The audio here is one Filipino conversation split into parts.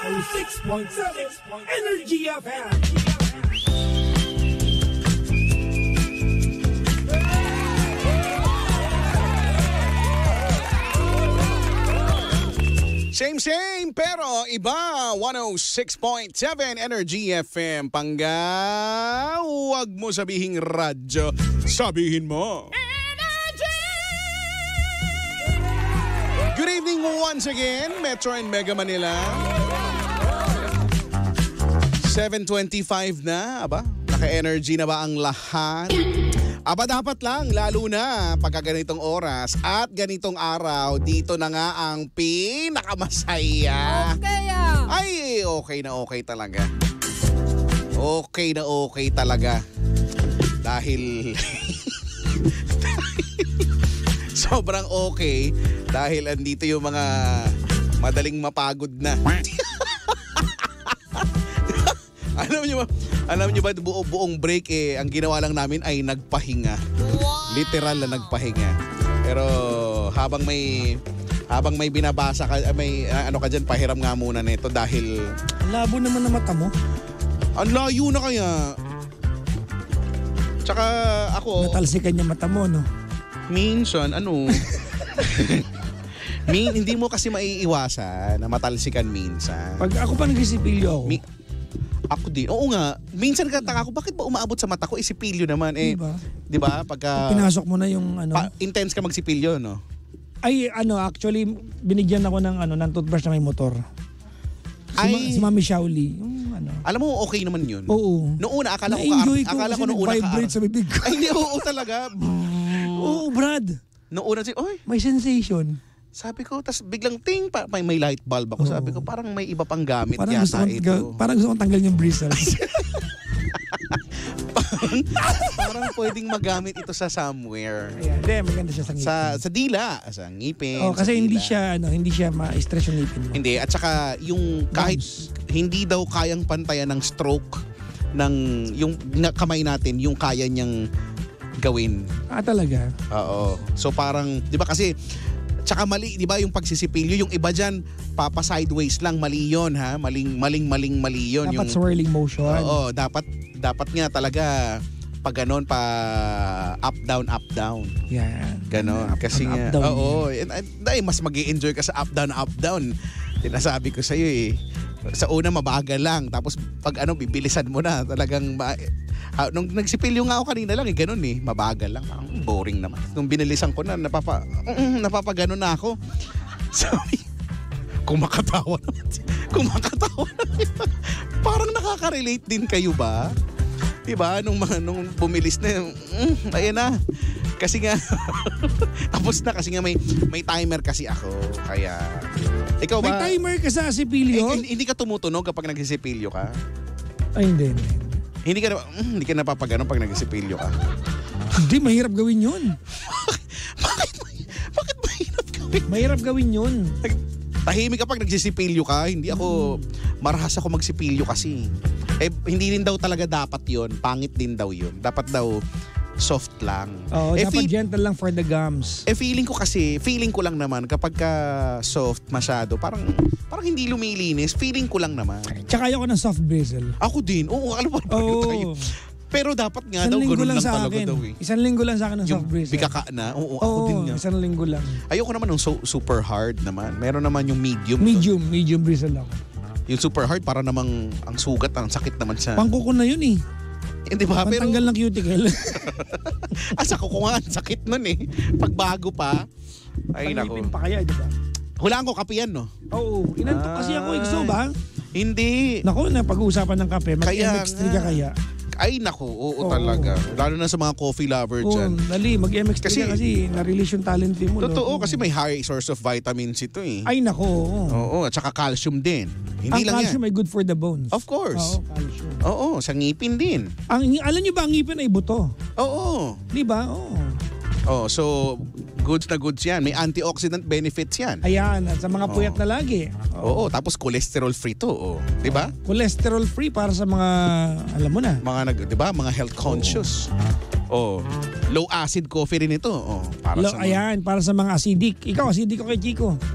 106.7 Energy FM. Same, pero iba. 106.7 Energy FM. Pangga, huwag mo sabihing radyo. Sabihin mo. Energy! Good evening once again, Metro and Mega Manila. 7:25 na, aba? Naka-energy na ba ang lahat? Aba dapat lang, lalo na pagka ganitong oras at ganitong araw, dito na nga ang pinakamasaya. Okay ah. Ay, okay na okay talaga. Okay na okay talaga. Dahil sobrang okay dahil andito yung mga madaling mapagod na. Alam niyo ba buong break ang ginawa lang namin ay nagpahinga. Wow. Literal na nagpahinga. Pero habang may binabasa ka, may ano ka diyan, pahiram nga muna nito dahil Ang labo naman ng mata mo. Ang layo na kaya. Tsaka ako Natalsikan niya mata mo, no? minsan hindi mo kasi maiiwasan na matalsikan minsan. Pag ako pa nagsisipilyo ako. Ako din. Oo nga. Minsan kataka ako, bakit ba umaabot sa mata ko? Isipilyo naman eh. Diba? Diba? Pagka Pinasok mo na yung ano. intense ka magsipilyo, no? Ay, actually, binigyan ako ng toothbrush na may motor. Si Mami Shaoli. Yung Alam mo, okay naman yun. Oo. Noong una, akala ko noong una vibrate sa bibig ko. Ay, hindi, oo talaga. Oo, Brad. Noong una, May sensation. sabi ko, tas biglang ting, may light bulb ako. Sabi ko, parang may iba pang gamit Parang yata ito. Parang gusto kong tanggalin yung bristles. Parang pwedeng magamit ito sa somewhere. Ayan, hindi, maganda siya sa ngipin. Sa dila, sa ngipin. Oh, kasi sa hindi dila. hindi siya ma-stress yung ngipin mo. Hindi, at saka yung kahit hindi daw kayang pantayan ng stroke ng yung kamay natin, yung kaya niyang gawin. Talaga? Oo. So parang, 'di ba kasi tsaka mali, 'di ba, yung pagsisipilyo, yung iba diyan papa sideways lang, mali 'yon ha. Mali 'yon. Dapat swirling motion. Oo, dapat nga talaga pag ganon, pa up down. Yan. Ganon. Kasi nga, oo, mas mag-i-enjoy ka sa up down. Tinasabi ko sa iyo eh. Sa una mabagal lang, tapos pag bibilisan mo na talagang nung nagsipilyo nga ako kanina lang ganon eh, mabagal lang, boring naman. Nung binilisan ko na napapaganon na ako. Sabi, kumakatawa naman. Parang nakaka-relate din kayo ba? Diba? Nung bumilis na, ayan na. Kasi nga, tapos na kasi nga may timer kasi ako. Kaya, ikaw ba? May timer ka sa sipilyo? Hindi ka tumutunog kapag nagsisipilyo ka? Ay, hindi. Hindi ka napapagano pag nagsisipilyo ka? Hindi, mahirap gawin yun. Bakit mahirap gawin? Mahirap gawin yun. Tahimik kapag nagsisipilyo ka. Hindi ako, marahas ako magsipilyo kasi. Hindi rin daw talaga dapat yun. Pangit din daw yun. Dapat daw soft lang. Oo, dapat gentle lang for the gums. Feeling ko lang naman kapag ka soft masyado, parang hindi lumilinis. Feeling ko lang naman. Tsaka ayoko ng soft bristle. Ako din. Oo, alam mo tayo. Pero dapat nga daw, ganun lang talaga daw eh. Isang linggo lang sa akin ng soft bristle. Bikaka na? Oo, ako din nga. Isang linggo lang. Ayoko naman ng super hard naman. Meron naman yung medium. Medium bristle ako. Yung super hard, para namang ang sugat, ang sakit naman sa... Pangkuko na yun eh. Hindi ba? Pero pantanggal ng cuticle. sa kuko nga, sakit nun eh. Pagbago pa. Ay, nako. Pangipin pa kaya, di ba? Hulaan ko kape yan, no? Oo. Inantok kasi ako. Gusto ba? Hindi. Naku, napag-uusapan ng kape. Mag-MX3 ka kaya. Ay, naku. Oo, talaga. Lalo na sa mga coffee lover dyan. Dali. Mag-MX3 ka kasi na-release yung talent mo. Totoo, kasi may high source of vitamins ito eh. Ay, naku. Oo, at saka calcium din. Hindi lang calcium ay good for the bones. Of course. Oo, calcium. Oo, sa ngipin din. Alam nyo ba, ang ngipin ay buto? Oo. Di ba? Oo. Oh, so goods na goods yan. May antioxidant benefits yan. Ayan, at sa mga puyat na lagi. Oo, tapos cholesterol free to. Oh. Di ba? Cholesterol free para sa mga, alam mo na. Di ba? Mga health conscious. Oh, low acid coffee rin ito. Oh, Ayan, para sa mga acidic. Ikaw, acidic ko kay Chico.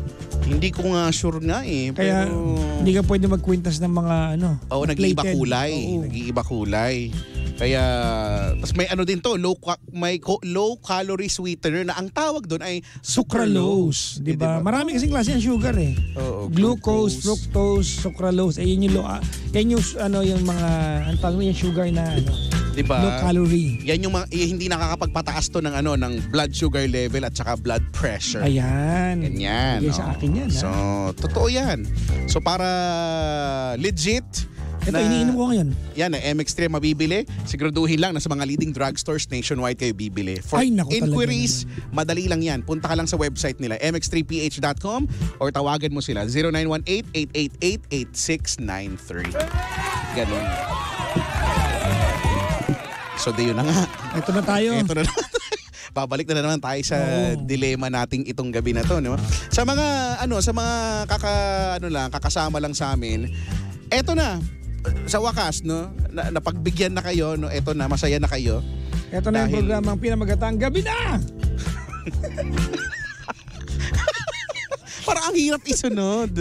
Hindi ko nga sure nga eh. Kaya hindi ka pwede magkwintas ng mga ano. Oo, nag-iiba plated. kulay. Oo. Nag-iiba kulay. Kaya, tas may ano din to, low calorie sweetener na ang tawag doon ay Sucralose, di ba? Marami kasing klase ang sugar eh. Oo, Glucose, fructose, sucralose. Yan yung yung mga ang tawag yung sugar na Diba? low calorie. Yan yung hindi nakakapagpataas to ng ng blood sugar level at saka blood pressure. Ayan. Ganyan. Bigay sa akin yan. So, totoo yan. So, para legit, Ito, iniinom ko ngayon. Yan, MX3 mabibili. Siguraduhin lang na sa mga leading drugstores nationwide kayo bibili. For Ay, naku, inquiries, madali lang yan. Punta ka lang sa website nila, mx3ph.com or tawagan mo sila, 0918-888-8693. Ganun. So, di yun na nga. Ito na tayo. Ito na naman. Babalik na naman tayo sa dilema nating itong gabi na to, no? Sa mga kakasama lang sa amin. Eto na. Sa wakas, no? Napagbigyan na kayo, no? Eto na, masaya na kayo. Ito na yung programang pinamagatang Gabi Na! Parang ang hirap isunod.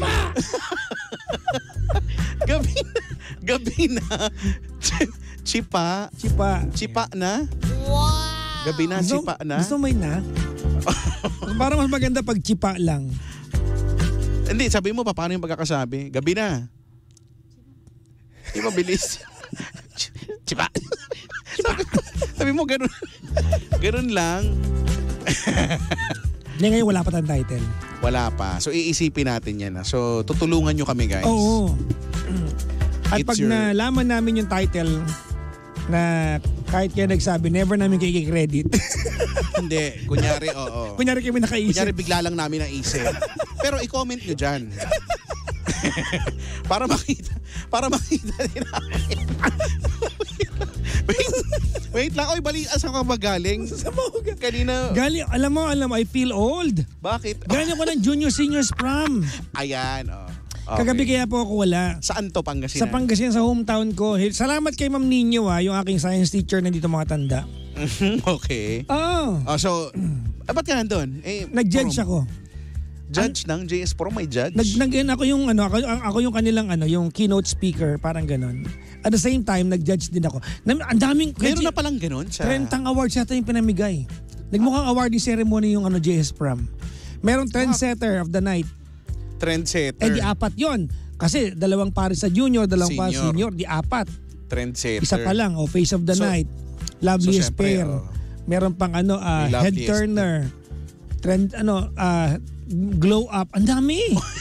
Gabi na. Chipa na. Wow! Gabi na, chipa na. Gusto mo yun na? Parang mas maganda pag chipa lang. Hindi, sabi mo pa, paano yung pagkakasabi? Gabi na. Di ba bilis? Chipa. Sabi mo, ganun. Ganun lang. Hindi, ngayon wala pa tayong title. Wala pa. So, iisipin natin yan. So, tutulungan nyo kami, guys. Oo. At It's pag your- nalaman namin yung title na kahit kaya nagsabi, never namin kikikredit. Hindi. Kunyari, oo. Kunyari kami nakaisip. Kunyari, bigla lang namin naisip. Pero i-comment nyo dyan. para makita din namin. wait lang. Oy, bali, asan ka ba galing? Kanina. Alam mo, I feel old. Bakit? Galing ako ng junior seniors prom. Ayan, Okay. Kagabi kaya po ako wala. Saan to, Pangasinan? Sa Pangasinan, sa hometown ko. Salamat kay Ma'am Nino, yung aking science teacher na dito mga tanda. Okay. Oo. So, ba't ka nandun? Nag-judge ako. Judge ng JS Pro, may judge? Ako yung ako yung kanilang yung keynote speaker, parang ganon. At the same time, nag-judge din ako. Ang daming Meron na palang ganun? 30 awards yata yung pinamigay. Nagmukhang awarding ceremony yung JS Prom. Merong trendsetter of the night. Trendsetter. Di 4 yon. Kasi 2 pares sa junior, 2 pa senior, di 4. Trendsetter. Isa pa lang, Face of the Night. Loveliest syempre, Pair. Meron pang Head Loveliest. Turner. Glow Up. Ang dami.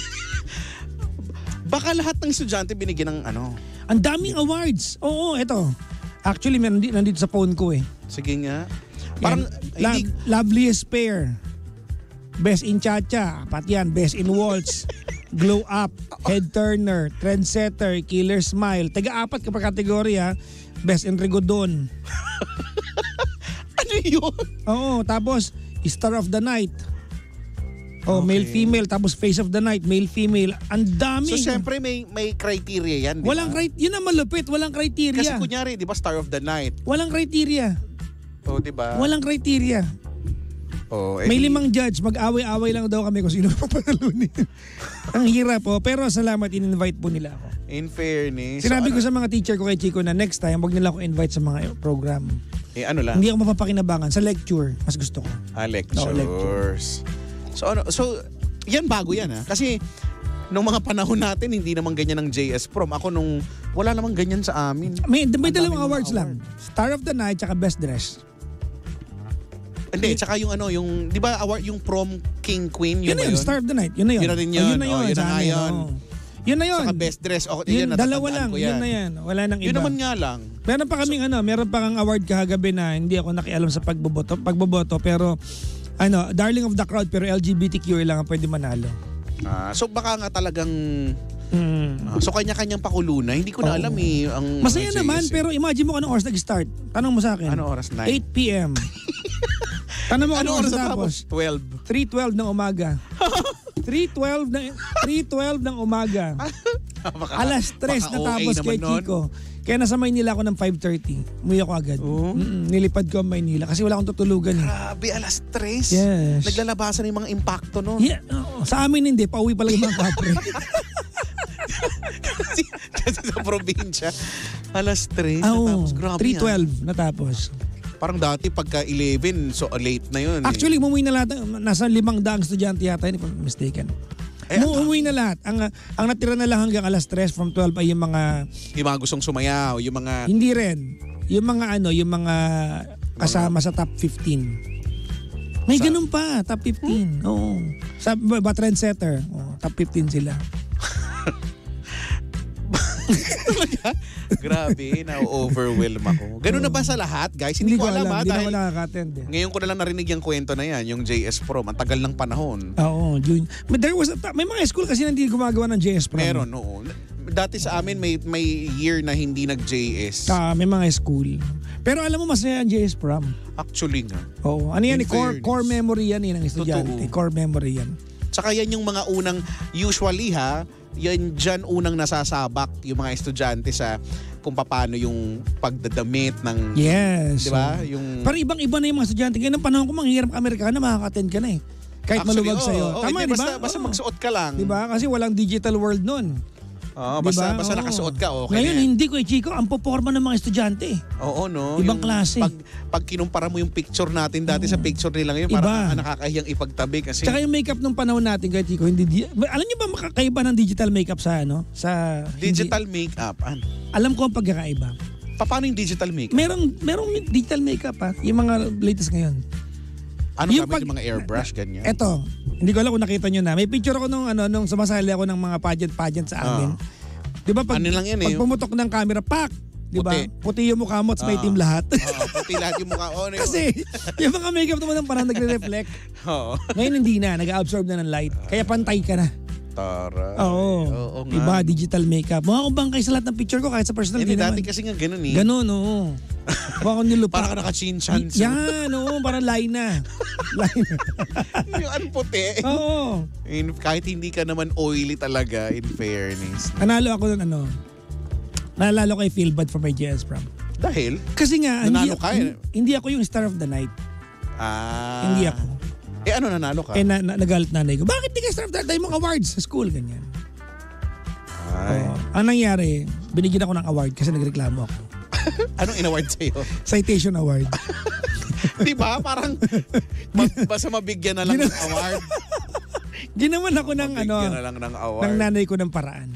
Baka lahat ng estudyante binigyan ng Ang daming awards. Oo, eto. Actually, nandito sa phone ko eh. Sige nga. Parang, Yan. Loveliest Pair. Best in Cha-Cha. Apat yan. Best in Waltz. Glow Up. Head Turner. Trendsetter. Killer Smile. Taga-4 kapag kategory ha. Best in Rigodon. ano yun? Oo, tapos Star of the Night. Okay. Male-female. Tapos Face of the Night. Male-female. Ang dami. So, siyempre may criteria yan, di Walang ba? yun ang malupit. Walang criteria. Kasi kunyari, di ba, Star of the Night? Walang criteria. Di ba? Walang criteria. May 5 judge, mag-away-away lang daw kami kung sino papanalunin. Ang hirap po, pero salamat, in-invite po nila ako. In fairness. Sinabi ko sa mga teacher ko kay Chico na next time, wag nila ako invite sa mga program. Ano lang? Hindi ako mapapakinabangan. Sa lecture, mas gusto ko. Lectures. So, yan bago yan ha. Kasi, nung mga panahon natin, hindi naman ganyan ng JS Prom. Ako nung, wala namang ganyan sa amin. May 2 awards lang. Star of the Night, tsaka Best Dress. Hindi, tsaka yung di ba award, yung Prom King Queen, yun na ba yun? Star of the Night. Yun na yun. Yun na rin yun. Yun na yun. Yun na sa nga amin, yun. Yun na yun. Saka Best Dress. Yun, dalawa lang. Ko Yun na yan. Wala nang iba. Yun naman nga lang. Meron pa kaming meron pa kang award kahagabi na hindi ako nakialam sa pagboboto pero darling of the crowd pero LGBTQ lang ang pwede manalo. So baka nga talagang so kanya-kanyang pakuluna. Hindi ko na alam ang Masaya JS, naman pero imagine mo anong oras nag-start. Tanong mo sa akin. Ano oras? 9? 8 p.m. Tanong mo anong oras tapos? 12. 3:12 ng umaga. 3:12 ng umaga. Alas 3 natapos kay Chico. Kaya nasa Maynila ako ng 5:30. Umuwi ako agad. Oo. Nilipad ko ang Maynila kasi wala akong tutulugan. Grabe, 3:00. Yes. Naglalabasan yung mga impacto, no? Yeah, sa amin hindi. Pauwi pala yung mga kapre. kasi sa probinsya, 3:00. Oo, Natapos, grabe 3:12 natapos. Parang dati pagka 11, so late na yun. Actually, umuwi na lahat. Nasa 500 estudyante yata, if I'm mistaken. Umuwi na lahat. Ang natira na lang hanggang 3:00 from 12 ay yung mga... Yung mga gustong sumayaw, yung mga... Hindi rin. Yung mga kasama sa top 15. May ganun pa, top 15. Oo. Sa trendsetter, top 15 sila. Grabe, na-overwhelm ako. Ganun na ba sa lahat, guys? Hindi ko alam, Hindi dahil na ako nakaka-attend. ngayon ko na lang narinig yung kwento na yan, yung JS Prom. Ang tagal ng panahon. Oo, June. But may mga school kasi na hindi gumagawa ng JS Prom. Meron, oo. Dati sa amin may year na hindi nag-JS. May mga school. Pero alam mo, masaya ang JS Prom. Actually nga. Oo. Ano yan? In fairness. Core memory yan ng estudyante. Totoo. Core memory yan. Tsaka yan yung mga unang, usually yan dyan unang nasasabak yung mga estudyante sa kung paano yung pagdadamit ng... Yes. Di ba? Yung... Pero ibang-iba na yung mga estudyante. Ngayon ng panahon ko, manghihirap ka Amerikana, makaka-attend ka na eh. Kahit Actually, maluwag sa'yo. Tama, di ba? Basta magsuot ka lang. Di ba? Kasi walang digital world nun. Basta nakasuot ka, okay. Ngayon, hindi ko Chico, ang poporma ng mga estudyante. Oo, no? Ibang klase. Pag kinumpara mo yung picture natin dati sa picture nila ngayon, parang nakakahiyang ipagtabi kasi... Tsaka yung makeup nung panahon natin kay Chico, alam niyo ba makakaiba ng digital makeup sa Digital makeup? Alam ko ang pagkakaiba. Paano yung digital makeup? Merong digital makeup yung mga latest ngayon. Ano yung mga airbrush, ganyan? Eto, hindi ko alam kung nakita nyo na. May picture ako nung sumasali ako ng mga pageant sa amin. Di ba pag, ano lang yan, pag pumutok ng camera, pak! Di ba? Puti yung mukha mo at may team lahat. Puti lahat yung mukha. Kasi yung mga makeup naman parang nagre-reflect. Ngayon hindi na, nag-absorb na ng light. Kaya pantay ka na. Tara. Oo. Iba, digital makeup. Mukha ko bangkay sa lahat ng picture ko kahit sa personal. Hindi dati kasi nga ganun eh. Ganun, oo. Mukha ko nilupa. Parang ka naka-chin-chan. Yan, oo. Parang Laina. Yung puti. Oo. Kahit hindi ka naman oily talaga, in fairness. Nanalo ako ng naalala ko kay Philbad for my JS Prom. Dahil? Kasi nga, hindi ako yung star of the night. Hindi ako. Ano nanalo ka? Nagalit nanay ko. Bakit di ka star of the night? Tayo mong awards sa school, ganyan. Ang nangyari, binigyan ako ng award kasi nagreklamo ako. Anong in-award sa'yo? Citation award. Di ba? Parang basta mabigyan na lang ng award. Ginawan ako ng mabigyan na lang ng award. ng nanay ko ng paraan.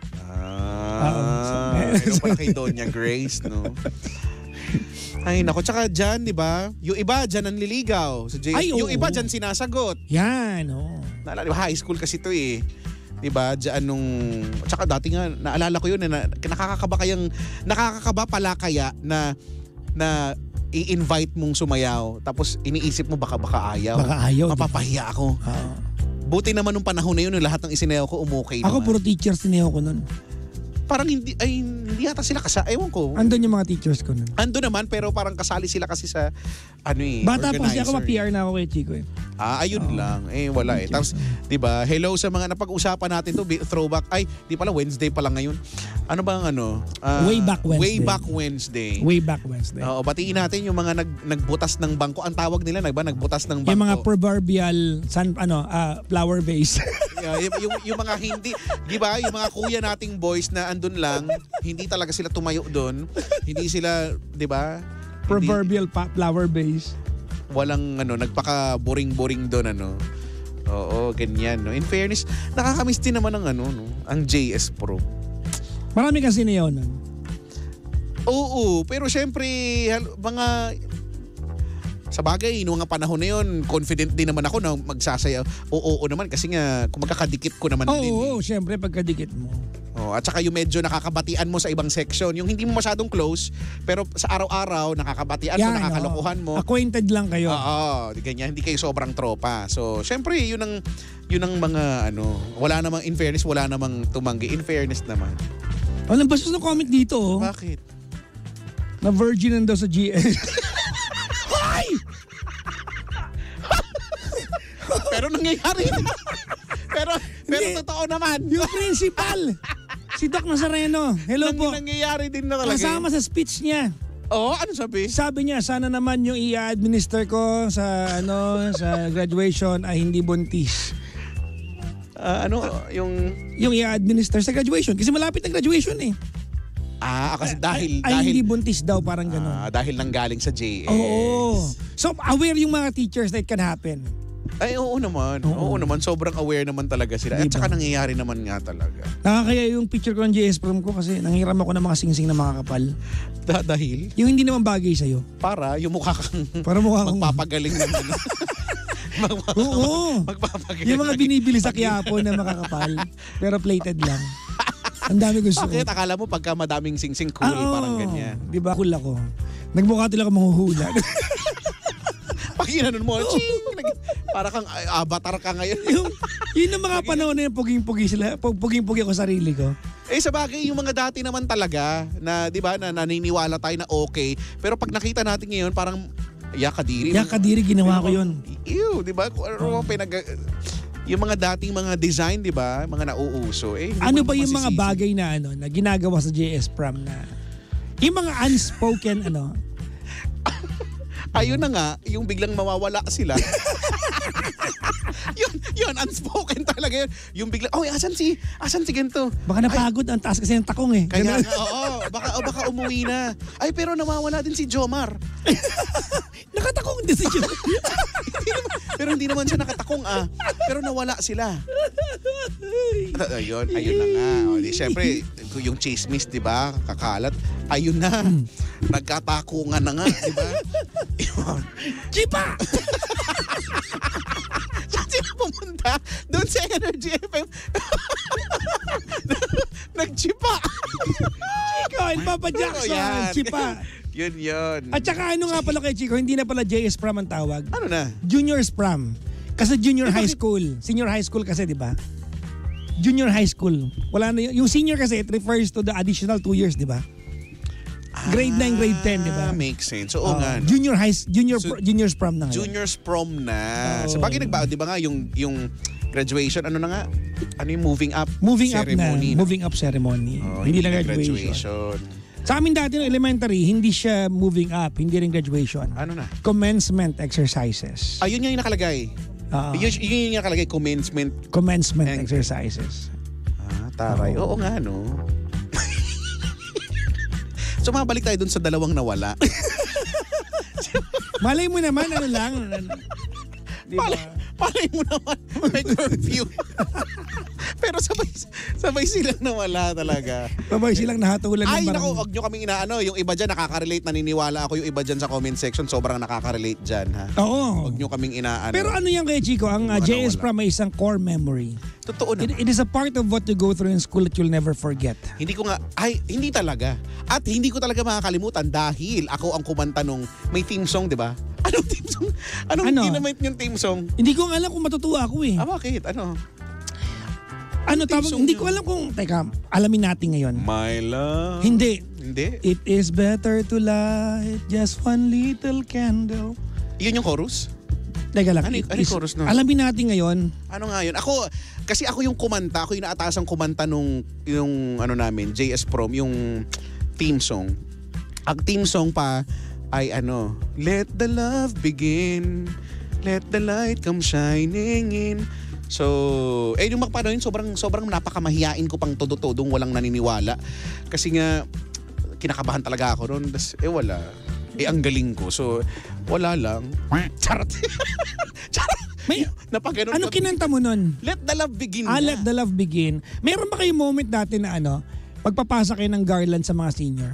Ikaw pala kay Doña Grace, no? Ay, nako. Tsaka dyan, di ba? Yung iba dyan ang liligaw. Yung iba dyan sinasagot. Yan, oo. High school kasi ito eh. Di ba? Dyan nung... Tsaka dati nga, naalala ko yun, nakakakaba pala kaya na i-invite mong sumayaw. Tapos iniisip mo baka ayaw. Baka ayaw. Mapapahiya ako. Buti naman nung panahon na yun, lahat ng isineho ko umukay naman. Ako puro teachers sineho ko nun. Parang hindi yata sila ewan ko. Andun yung mga teachers ko nun. Andun naman, pero parang kasali sila kasi sa bata pa kasi ako, ma-PR na ako kay Chico eh. Ayun lang. Wala eh. Tapos, di ba, hello sa mga napag-usapan natin to, throwback. Di pala, Wednesday pala ngayon. Ano bang Way Back Wednesday. Way Back Wednesday. Oo, batiin natin yung mga nagbutas ng bangko. Ang tawag nila, nagbutas ng bangko. Yung mga proverbial flower vase. yung mga hindi, di ba, yung mga kuya nating boys na andun lang, hindi talaga sila tumayo doon. Hindi sila, di ba? Proverbial flower base. Walang nagpaka-boring-boring doon Oo, ganyan no. In fairness, nakakamiss din naman ang JS Pro. Marami kasi niyo nun. Oo, pero syempre sa bagay, noong nga panahon na yun, confident din naman ako na magsasaya. Oo naman kasi nga kung magkakadikit ko naman din. Oo, syempre pagkadikit mo. At saka yung medyo nakakabatian mo sa ibang section. Yung hindi mo masyadong close, pero sa araw-araw nakakabatian mo, nakakalokohan mo. Acquainted lang kayo. Oo, ganyan. Hindi kayo sobrang tropa. So, syempre, yun ang mga wala namang, in fairness, wala namang tumanggi. In fairness naman. Walang bastos na comment dito. Bakit? Na virgin daw sa GS. Hoy! Pero nangyayari. pero totoo naman. Yung principal. Si Doc Nazareno. Hello po. Nangyayari din na talaga. Kasama sa speech niya. Oo, ano sabi? Sabi niya, sana naman yung i-administer ko sa sa graduation ay hindi buntis. Yung i-administer sa graduation kasi malapit na graduation eh. Kasi dahil hindi buntis daw, parang gano'n. Dahil nanggaling sa JS. Oo. So aware yung mga teachers that it can happen. Ay, oo naman. Oo naman. Sobrang aware naman talaga sila. At Diba? saka nangyayari naman nga talaga. Nakakaya yung picture ko ng JS prom ko kasi nanghiram ako ng mga singsing na mga kapal. Dahil? Yung hindi naman bagay sa'yo. Para yung mukha kang Para mukha kang magpapagaling ng ano. Oo. Magpapagaling. Yung mga binibili sa Quiapo na makakapal. Pero plated lang. Ang dami gusto ko. Bakit? Akala mo pagka madaming singsing cool, parang ganyan. Di ba? Cool ako. Nagmukha tuloy ako manghuhula. Pag inanon mo, para kang avatar ka ngayon. Yun ang mga panahon na yung puging-pugi sila. Puging-pugi ako sarili ko. Sa bagay, yung mga dati naman talaga, na di ba, na naniniwala tayo na okay. Pero pag nakita natin ngayon, parang, yakadiri. Yakadiri, ginawa ko yun. Ew, di ba? Yung mga dating mga design, di ba? Mga nauuso. Ano ba yung mga bagay na na ginagawa sa JS Prom na yung mga unspoken Ayun na nga, yung biglang mawawala sila. yun, unspoken talaga yun. Yung biglang, asan si ganito? Baka napagod, ang taas kasi ng takong eh. Kaya nga, baka umuwi na. Ay, pero nawawala din si Jomar. Nakatakong din si Jomar. Pero hindi naman siya nakatakong Pero nawala sila. Ayun na nga. Siyempre, yung chismis, di ba? Kakalat. Ayun na. Nagkatakungan na nga, di ba? Chipa! Saan sila pumunta? Doon sa Energy FM. Nagchipa. Chico and Papa Jackson. Chipa. Yun. At saka ano nga pala kay Chico, hindi na pala JS Prom ang tawag. Ano na? Junior's Prom. Kasi junior high school. Senior high school kasi, di ba? Junior high school. Wala na yung senior kasi it refers to the additional 2 years, di ba? Grade 9, grade 10, di ba? Makes sense. Oo nga. No? Junior's Prom na ngayon. Junior's Prom na. Sa bagay di ba nga yung graduation, ano na nga? Ano yung moving up ceremony? Moving up ceremony. Hindi na graduation. Sa amin dati ng elementary, hindi siya moving up, hindi rin graduation. Ano na? Commencement exercises. Yun yung nakalagay. Yun yung nakalagay, Commencement exercises. Taray. Oo nga, no? So mabalik tayo dun sa dalawang nawala. Malay mo naman, diba? Palay mo naman, may curfew. Pero sabay silang nawala talaga. Sabay silang nahatulan ng Ay, naku, wag nyo kaming inaano. Yung iba dyan nakaka-relate, naniniwala ako yung iba dyan sa comment section, sobrang nakaka-relate dyan, ha? Oo. Wag nyo kaming inaano. Pero ano yan kay Chico, ang JS Prom ay isang core memory. Totoo na. It is a part of what you go through in school that you'll never forget. Hindi talaga. At hindi ko talaga makakalimutan dahil ako ang kumanta nung may theme song, di ba? Anong theme song? Anong dynamite yung theme song? Hindi ko alam kung matutuwa ako eh. Bakit? Hindi ko alam kung, alamin natin ngayon. My love. Hindi. Hindi? It is better to light just one little candle. Yun yung chorus? Teka lang. Ano yung chorus nun? Alamin natin ngayon. Ano nga yun? Kasi ako yung kumanta, ako yung naatasang kumanta nung namin, JS Prom, yung theme song. Ang theme song pa ay let the love begin, let the light come shining in. So, yung magpano yun, sobrang napakamahiyain ko pang todo-todong walang naniniwala. Kasi nga, kinakabahan talaga ako noon. Wala. Ang galing ko. So, wala lang. Charot. Ano kinanta mo nun? Let the love begin. Let the love begin. Meron ba kayong moment dati na pagpapasa kayo ng garland sa mga senior?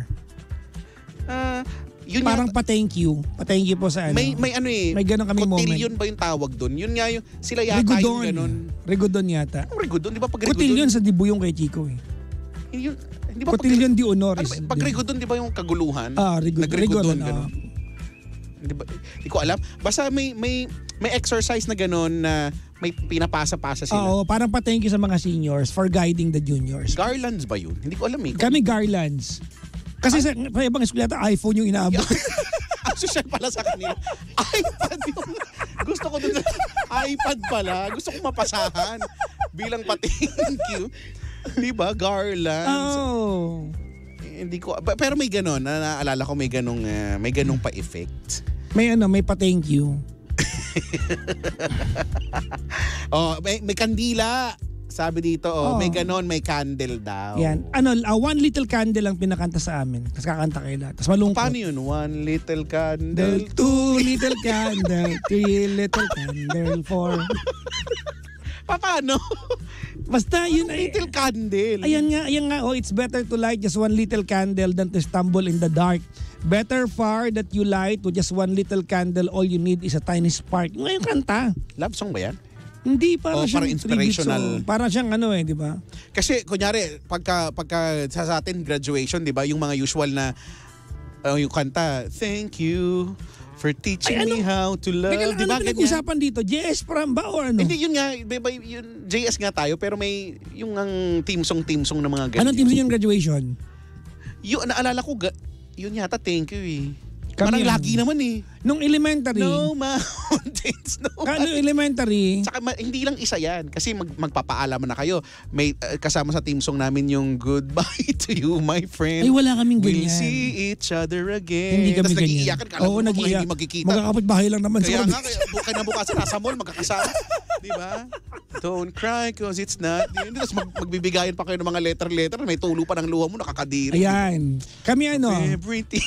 Yun parang pa-thank you. Pa-thank you po sa May ganun kami moment. Cotillion ba yung tawag doon? Yun nga yung sila yata yung ganun. Rigodon yata. Rigodon? Di ba pag Rigodon? Cotillion sa dibuyong kay Chico eh. Di ba Cotillion di honores. Pag Rigodon, di ba yung kaguluhan? Rigodon. Di ko alam. Basta may exercise na ganun na may pinapasa-pasa sila. Oo, parang pa-thank you sa mga seniors for guiding the juniors. Garlands ba yun? Hindi ko alam eh. Kami garlands. Kasi sa ibang eskwela iPhone yung inaabot. Social pala sa kanila. iPad yung... Gusto ko dun sa iPad pala. Gusto ko mapasahan bilang pa-thank you. Di ba? Garlands. Oh. Hindi ko, pero may ganon. Naalala ko may ganong pa-effect. May pa-thank you. May kandila. Sabi dito, may ganon, may candle daw. Yan. One little candle ang pinakanta sa amin. Tapos kakanta kayo lahat. Tapos malungkot. Paano yun? One little candle. Two little candle. Three little candle. Four. Paano? Basta yun ay... Little candle. Ayan nga. It's better to light just one little candle than to stumble in the dark. Better far that you light with just one little candle. All you need is a tiny spark. Yung kanta. Love song ba yan? Hindi, para siyang parang inspirational. Para siyang di ba? Kasi kunyari pagka sa atin graduation, 'di ba, yung mga usual na yung kanta, thank you for teaching me how to love. Di ba pinag-usapan dito? JS Pram ba or ano? Hindi, yun nga, di ba, yun JS nga tayo, pero may yung ang team song na mga ganyan. Anong team song yung graduation? Yung naalala ko, yun yata thank you eh. Kami parang lagi naman eh. Nung elementary. No mountains, no Nung elementary. Saka hindi lang isa yan. Kasi magpapaalaman na kayo. May kasama sa team song namin yung goodbye to you, my friend. Ay, wala kaming ganyan. We'll see each other again. Hindi kami ganyan. Nag-iiyakan. Kala mo hindi magkikita. Magkakapit-bahay lang naman. Kaya nga, kinabukasan nasa mall, magkakasama. Diba? Don't cry cause it's not. Tapos magbibigayan pa kayo ng mga letter. May tulo pa ng luha mo, nakakadiri. Ayan. Kami everything.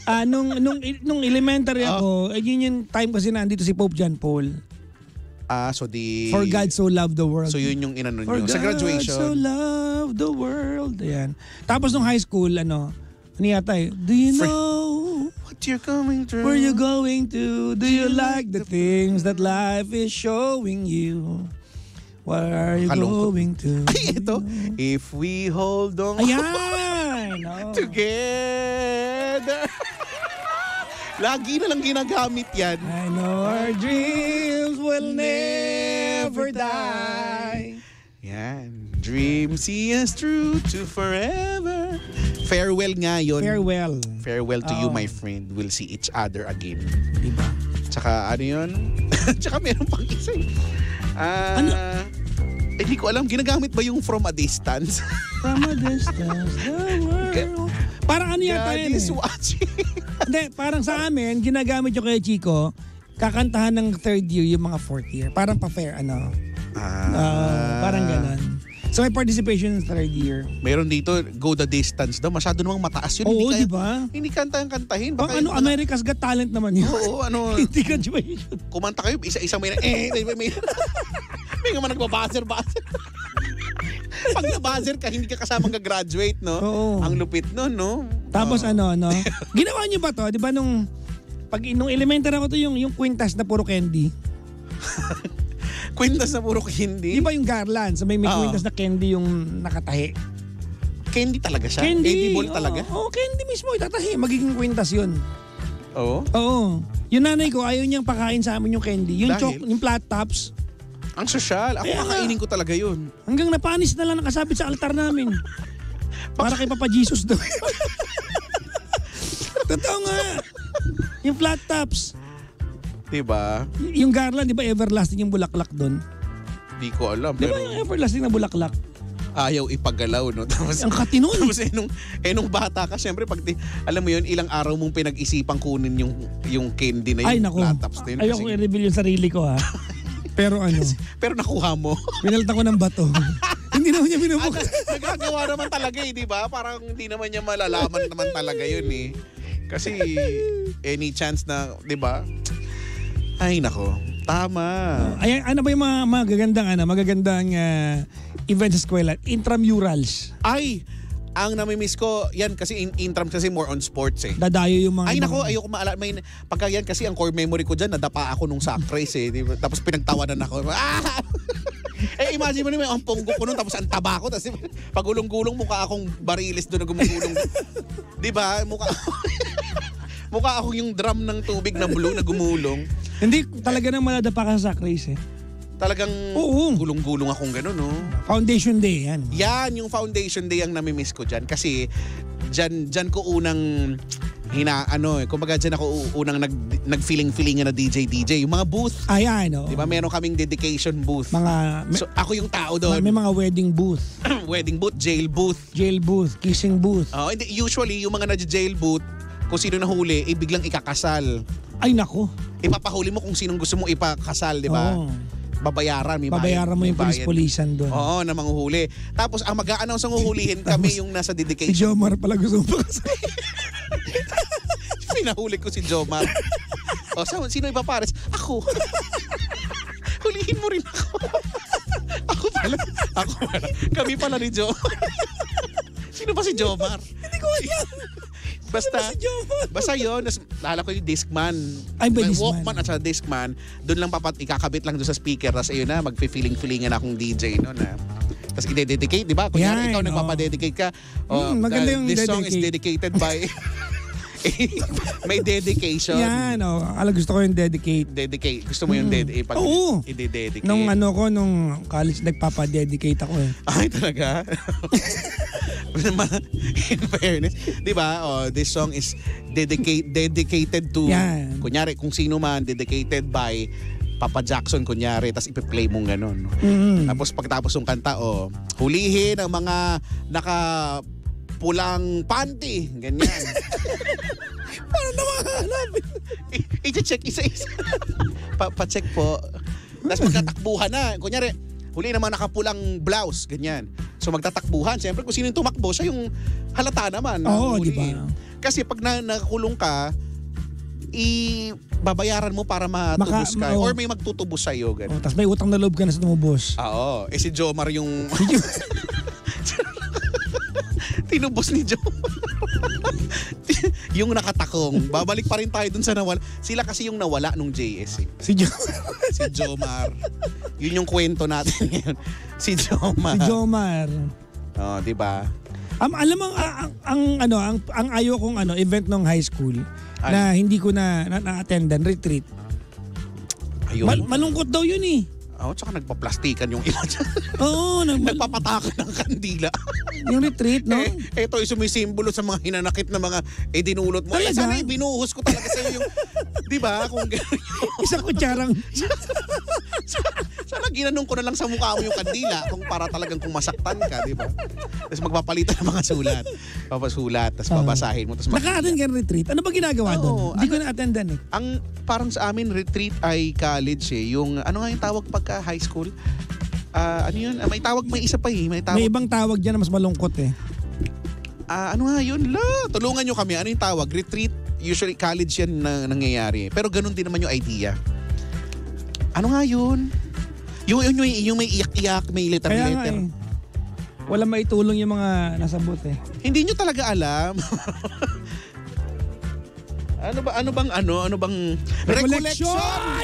Nung elementary ako, yun yung time kasi na andito si Pope John Paul. So For God so loved the world. So yun yung inano nyo. Sa graduation. For God so loved the world. Ayan. Tapos nung high school, ano yata eh, do you know what you're going through? Where you going to? Do you like the things that life is showing you? Where are you going to? Ay, ito. If we hold on. Ayan. Together. Lagi na lang ginagamit yan. I know our dreams will never die. Yan. Dreams see us through to forever. Farewell nga yun. Farewell. Farewell to you, my friend. We'll see each other again. Diba? Tsaka ano yun? Tsaka meron pang isa. Hindi ko alam, ginagamit ba yung from a distance? From a distance, the world. Parang ano yata God yun is watching. Hindi, parang sa amin, ginagamit yung kay Chico, kakantahan ng third year yung mga fourth year. Parang pa-fair, parang ganon. So may participation in third year. Meron dito, go the distance daw. Masyado namang mataas yun. Oo, di ba? Hindi kantahin. Baka America's Got Talent naman yun. Oo, Hindi graduation. Kumanta kayo, isa-isa may may naman nagbabuzzer. Pag na-buzzer ka, hindi ka kasamang gagraduate, no? Oo. Ang lupit nun, no? Tapos ginawa niyo ba to? Di ba nung elementary ako to yung quintas na puro candy? Quintas na puro candy? Di ba yung garland? May quintas na candy yung nakatahi? Candy talaga siya? Candy. Edible talaga? Oo, candy mismo. Itatahi. Magiging quintas yun. Oo? Oo. Yung nanay ko, ayaw niyang pakain sa amin yung candy. Yung yung flat tops. Ang sosyal. Ako kakainin ko talaga yun. Hanggang napanis na lang nakasabit sa altar namin. Para kay Papa Jesus daw. Totoo nga. Yung flat tops. Diba? Yung garland, di ba everlasting yung bulaklak doon? Di ko alam. Di ba yung everlasting na bulaklak? Ayaw ipagalaw, no? Tapos, ang katinon. Tapos nung bata ka, syempre, alam mo yun, ilang araw mong pinag-isipang kunin yung candy na yung flat tops na yun. Ayoko i-reveal yung sarili ko, ha? Pero pero nakuha mo. Pinalta ko ng bato. Hindi naman niya binubukas. Nagagawa naman talaga di ba? Parang hindi naman niya malalaman naman talaga yun eh. Kasi any chance na, di ba? Ay nako, tama. Ay, ano ba yung mga magagandang events sa eskwela? Intramurals. Ay, ang namimiss ko, yan kasi intram kasi more on sports eh. Dadayo yung mga... Ay nako, ayoko maalala. Pagka yan kasi ang core memory ko dyan, nadapa ako nung sack race eh. Diba? Tapos pinagtawanan ako. Imagine mo naman, ang punggo ko nun, tapos ang taba ko. Tapos pagulong-gulong, mukha akong barilis doon na gumugulong. Diba? Mukha akong yung drum ng tubig na blue na gumulong. Hindi, talaga nang maladapa ka sa sack race eh. Talagang gulong-gulong akong gano'n, no? Foundation Day, yan. Yan, yung Foundation Day ang namimiss ko dyan. Kasi Diyan ko unang kumbaga dyan ako unang nag-feeling-feelingan na DJ. Yung mga booth. Ayan, Di ba, meron kaming dedication booth. So, ako yung tao doon. May mga wedding booth. Wedding booth, jail booth. Jail booth, kissing booth. Hindi, usually, yung mga jail booth, kung sino nahuli, biglang ikakasal. Ay, nako. Ipapahuli mo kung sinong gusto mo ipakasal, di ba? Oo. Babayaran, Babayaran mo yung police-polisan doon. Oo, na manghuhuli. Tapos, ang mag-a-announce ang huhulihin kami yung nasa Si dedication. Jomar pala gusto mo pakasal. Pinahuli ko si Jomar. Sino iba pares? Ako. Hulihin mo rin ako. Ako pala. Kami pala ni Jomar. Sino ba si Jomar? Hindi ko alam. Basta yun, lala ko yung Discman. Ay, ba Discman? Walkman at sa Discman, doon lang ikakabit lang doon sa speaker. Tapos ayun na, mag-feeling-feelingan akong DJ noon na. Tapos i-dedicate, di ba? Kunyari ikaw nagpapadedicate ka. Maganda yung this song is dedicated by... May dedication. Yan, gusto ko yung dedicate. Gusto mo yung dedicate? Oo. I-dedicate. Nung college, nagpapadedicate ako eh. Ay, talaga? In fairness, di ba? This song is dedicated to, yan. Kunyari, kung sino man, dedicated by Papa Jackson, kunyari, tapos ipi-play mong ganun. Tapos pagtapos ng kanta, hulihin ang mga pulang panty. Ganyan. Paano naman hanapin? I-check isa-isa. Pa-check po. Tapos magtatakbuhan na. Kunyari, huli naman nakapulang blouse. Ganyan. So magtatakbuhan. Siyempre kung sino yung tumakbo, siya yung halata naman. Oo, di ba? Kasi pag nakakulong ka, babayaran mo para matubos ka. Or may magtutubos sa'yo. Tapos may utang na loob ka na sa tumubos. Oo. Si Jomar yung... Tinubos ni Jomar. Yung nakatakong. Babalik pa rin tayo dun sa nawala. Sila kasi yung nawala nung JS. Si Jomar. Si Jomar. Yun yung kwento natin ngayon. Si Jomar. Di ba? Alam mo ang ayaw kong event nung high school na hindi ko na-attendan, retreat. Ayun. Malungkot daw yun eh. Tsaka nagpa-plastikan yung iba dyan. Oo. Nagpapatakan ng kandila. Yung retreat, no? Ito yung sumisimbolo sa mga hinanakit na mga dinulot mo. Talaga? Sana binuhos ko talaga sa'yo yung, di ba? Kung isang kutsarang. Sana ginanong ko na lang sa mukha mo yung kandila kung para talagang kumasaktan ka, di ba? Tapos magpapalitan ng mga sulat. Papasulat, tapos babasahin mo. Naka-attend ka ng retreat? Ano ba ginagawa doon? Hindi ko na-attendan eh. Parang sa amin, retreat ay college eh. Yung, ano nga yung tawag pagka high school? Ano yun? May isa pa eh. May ibang tawag dyan na mas malungkot eh. Ano nga yun? Tulungan nyo kami. Ano yung tawag? Retreat, usually college yan na nangyayari. Pero ganun din naman yung idea. Ano nga yun? Yung may iyak-iyak, may letter-letter. Kaya nga eh. Wala maitulong yung mga nasa booth eh. Hindi nyo talaga alam. Ano bang Recollection!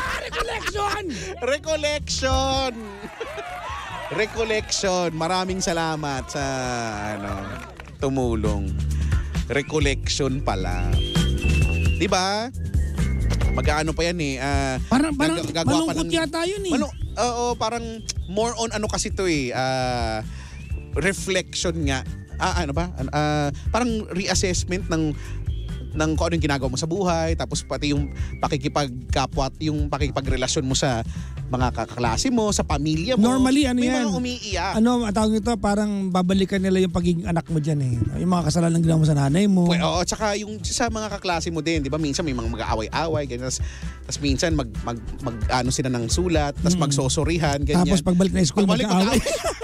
Recollection! Recollection. Maraming salamat sa tumulong. Recollection pala. 'Di ba? Mag-aano pa yan eh. Parang malungkot yata yun eh. Oo, parang more on kasi to eh. Reflection nga. Parang reassessment ng kung ano yung ginagawa mo sa buhay, tapos pati yung pakikipagkapwa, yung pakikipagrelasyon mo sa mga kaklase mo, sa pamilya mo. Normally, may yan? mga umiiyak. Tawag nito, parang babalikan nila yung pagiging anak mo dyan eh. Yung mga kasalanan ginawa mo sa nanay mo. Oo, tsaka yung sa mga kaklase mo din, di ba? Minsan may mga mag-aaway-away, ganyan. Tapos minsan mag-ano sila ng sulat, tapos magsosorihan, ganyan. Tapos pagbalik na school, mag-aaway.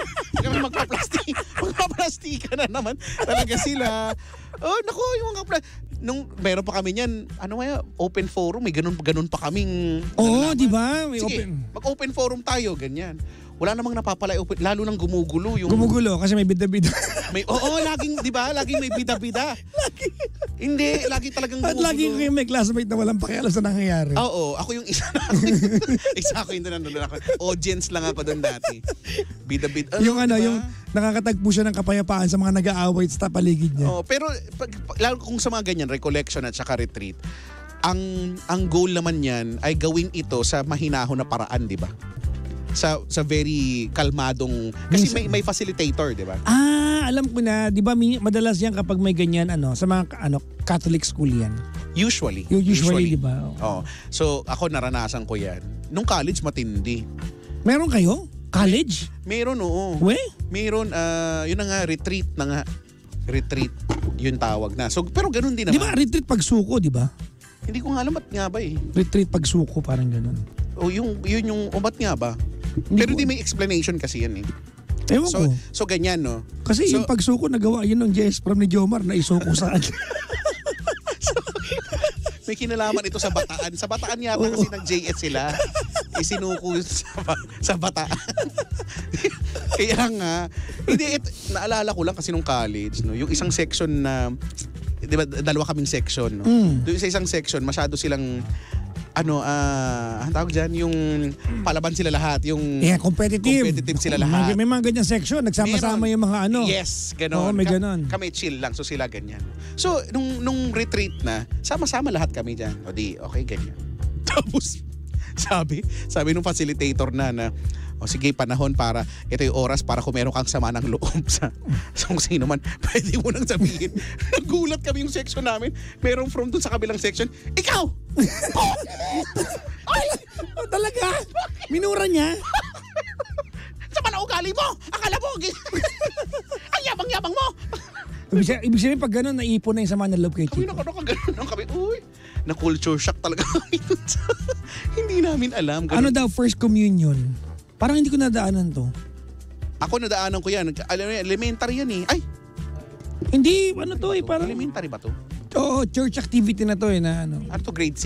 Magpaplastikan na naman talaga sila. Naku, yung mga nung meron pa kami niyan, open forum, may ganun pa kaming. Oo, di ba? Sige, mag-open forum tayo, ganyan. Wala namang napapalay open, lalo nang gumugulo yung. Gumugulo kasi may bida-bida. Laging, di ba? Laging may bida-bida. Hindi, lagi talagang gumugulo. At lagi kayo may classmate na walang pakialam sa nangyayari. Oo, ako yung isa na. Isa ako yung doon ako. Audience lang ako doon dati. Bida-bida. Yung diba? yung nakakatagpo siya ng kapayapaan sa mga nag-aaway sa paligid niya. Pero lalo kung sa mga ganyan, recollection at saka retreat, ang goal naman yan ay gawin ito sa mahinahon na paraan, di ba? sa very kalmadong kasi may facilitator, 'di ba? Alam ko na, 'di ba madalas yan kapag may ganyan sa mga Catholic school yan. Usually, 'di ba? Oh. So ako naranasan ko 'yan. Nung college matindi. Meron kayo? College? Meron, oo. Meron yun na nga retreat na nga. Retreat yung tawag na. So pero ganoon din naman. Di ba retreat pagsuko, di ba? Hindi ko nga alam ba't nga ba eh. Retreat pagsuko, parang ganoon. O yun yung ba't nga ba? Pero di may explanation kasi yan eh. Ewan ko. So ganyan, no? Kasi yung pagsuko nagawa yun ng JS from ni Jomar na isuko saan. May kinalaman ito sa Bataan. Sa Bataan yata kasi nag-JS sila. Isinuko sa Bataan. Kaya nga, naalala ko lang kasi nung college, no, yung isang section na, di ba, dalawa kaming section, no? Doon sa isang section, masyado silang, ang tawag dyan, yung palaban sila lahat, yung competitive sila lahat. May mga ganyan section, nagsama-sama yung mga Yes, gano'n. Oo, may gano'n. Kami chill lang, so sila ganyan. So, nung retreat na, sama-sama lahat kami dyan. O di, okay, ganyan. Tapos, sabi nung facilitator na sige, panahon para, ito yung oras para kung meron kang sama ng loob sa kung sino man, pwede mo nang sabihin. Nagulat kami yung section namin. Meron from dun sa kabilang section, ikaw! Ay! Talaga? Minura niya? Sa panaugali mo! Akala mo! Ang yabang-yabang mo! Ibig sabihin pag gano'n, naipon na yung sama ng loob kay Chico. Kami, uy, na-culture shock talaga kami. Hindi namin alam. Ganun. Ano daw, first communion? Parang hindi ko nadaanan to. Ako nadaanan ko yan. Alam mo, elementary yan eh. Ay! Hindi, parang... Elementary ba to? Oo, church activity na to na ano. Ano to, grade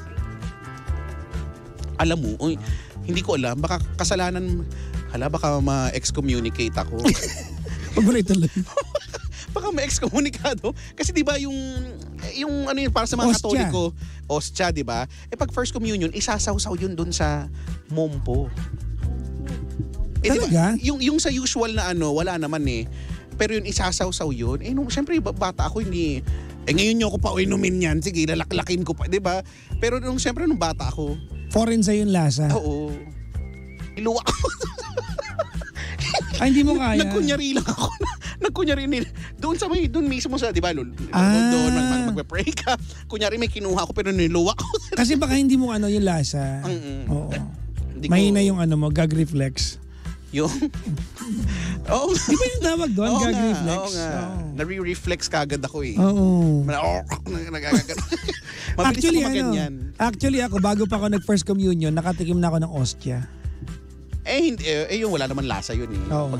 6? Alam mo, hindi ko alam. Baka kasalanan, baka ma-excommunicate ako. Pag mo na ituloy. Baka ma-excommunicado. Kasi di ba yung ano yun, para sa mga Katoliko, ostya, di ba? Pag first communion, isasawsaw yun dun sa mompo. Talaga? Diba, yung sa usual na wala naman eh. Pero yung isasawsaw yun, nung siyempre bata ako, hindi, ngayon nyo ako pa inumin yan, sige, lalaklakin ko pa, di ba? Pero siyempre nung bata ako. Foreign sa yung lasa. Oo. Iluwa ako. Ay, hindi mo kaya. Nagkunyari lang ako. Doon mismo sa, di ba, doon magpe-pray ka. Kunyari may kinuha ako pero niluwa ko. Kasi baka hindi mo yung lasa. Oo. Mahina yung gag reflex. Yung? Oo. Di ba yung tawag doon? Gag reflex? Oo nga. Nare-reflex kagad ako eh. Oo. Nagagano. Mabilis ako maganyan. Actually ako, bago pa ako nag-first communion, nakatikim na ako ng ostya. Hindi. Yung wala naman lasa yun eh. Oo.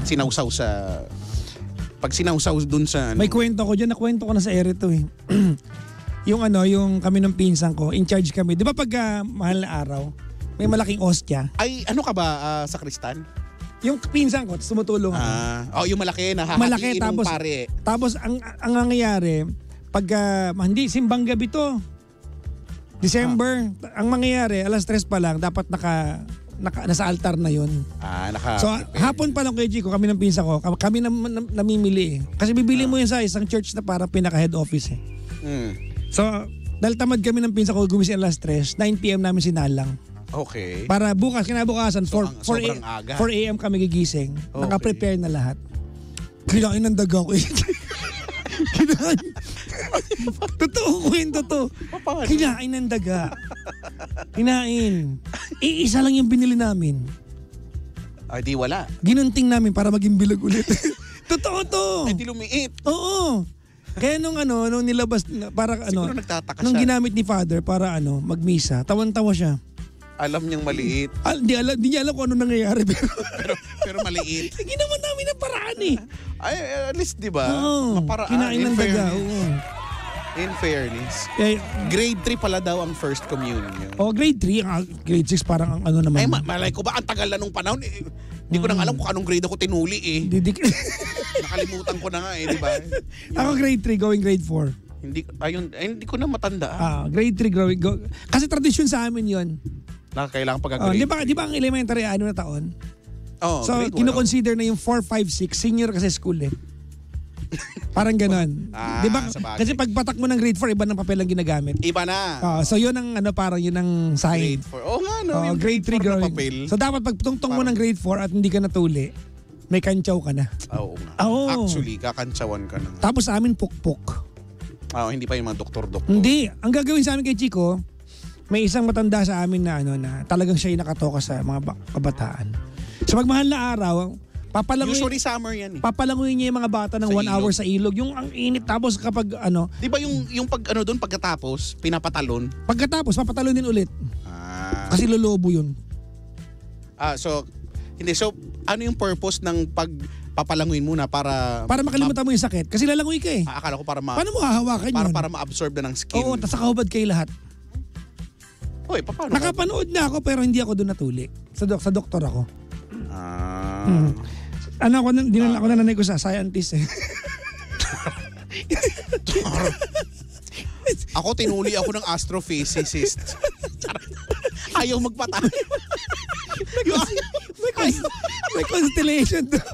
Pag sinawsaw dun sa May kwento ko dyan. Nakwento ko na sa ere to eh. yung kami ng pinsan ko, in charge kami. Di ba pag mahal na araw, may malaking ostya? Ay, ano ka ba, sa Kristan? Yung pinsan ko, tumutulong ako. Yung malaki na malaki, hahatiin ng pare. Tapos ang nangyayari, pag hindi, simbang gabi to. December, ang mangyayari, 3:00 pa lang, dapat nasa altar na yun. Naka. So hapon pa lang kay Chico, kami ng pinsa ko, kami namimili eh. Kasi bibili mo yun sa isang church na para pinaka-head office eh. So dahil tamad kami ng pinsa ko, gumising 3:00, 9 p.m. namin sinalang. Okay. Para kinabukasan, 4 a.m. kami gigising. Okay. Naka-prepare na lahat. Kinain ng daga ko eh. Totoo kwento to. Kinain ng daga. Kinain. Isa lang yung binili namin. Ay, di wala. Ginunting namin para maging bilog ulit. Totoo to. Ay, di lumiit. Oo. Kaya nung nilabas, para siguro nagtataka nung siya. ginamit ni Father para magmisa, tawan-tawa siya. Alam niyang maliit. Di niya alam kung ano nangyayari. Pero maliit. Ginawa namin ang paraan eh. Ay, at least, di ba? Oo. Maparaan. Kinain ng daga. Oo. In fairness. Grade 3 pala daw ang first communion. Grade 3. Grade 6 parang ang naman. Ay, malay ko ba? Ang tagal na nung panahon. Hindi ko nang alam kung anong grade ako tinuli eh. Nakalimutan ko na nga eh, di ba? Ako grade 3 going grade 4. Hindi ko na matanda. Grade 3 growing. Kasi tradisyon sa amin yun. Kailangan pag-grade. Di ba ang elementary na taon? So, kino-consider na yung 4, 5, 6 senior kasi school eh. Parang ganon. Di ba? Sabagay. Kasi pag patak mo ng grade 4, iba ng papel ang ginagamit. Iba na. So yun ang parang yun ang sign. Grade 4. Oo nga, no? Yung Grade 3 4 na going. papel. So dapat pag tungtong mo ng grade 4 at hindi ka natuli, may kantsaw ka na. Oo nga. Oo. Actually, kakantsawan ka na. Tapos sa amin pukpok. Hindi pa yung mga doktor-doktor. Hindi. Ang gagawin sa amin kay Chico, may isang matanda sa amin na na talagang siya yung nakatoka sa mga kabataan. Sa magmahal na araw, Usually summer yan eh. papalanguin niya yung mga bata ng 1 hour sa ilog. Yung ang init, tapos kapag Di ba yung pag doon pagkatapos, pinapatalon? pagkatapos papatalunin ulit. Kasi lolobo yun. So, hindi. So, ano yung purpose ng pagpapalanguin muna para Makalimutan mo yung sakit. Kasi lalangoy ka eh. Akala ko para Paano mo hahawakan yun? para ma-absorb na ng skin. Oo, tapos nakahubad kayo lahat. Oy, paano? Nakapanood na ako pero hindi ako doon natuli. Sa doktor ako. Dinala ko na nanay ko sa scientist eh. Ako tinuli ako ng astrophysicist. Ayaw magpatay. May constellation to.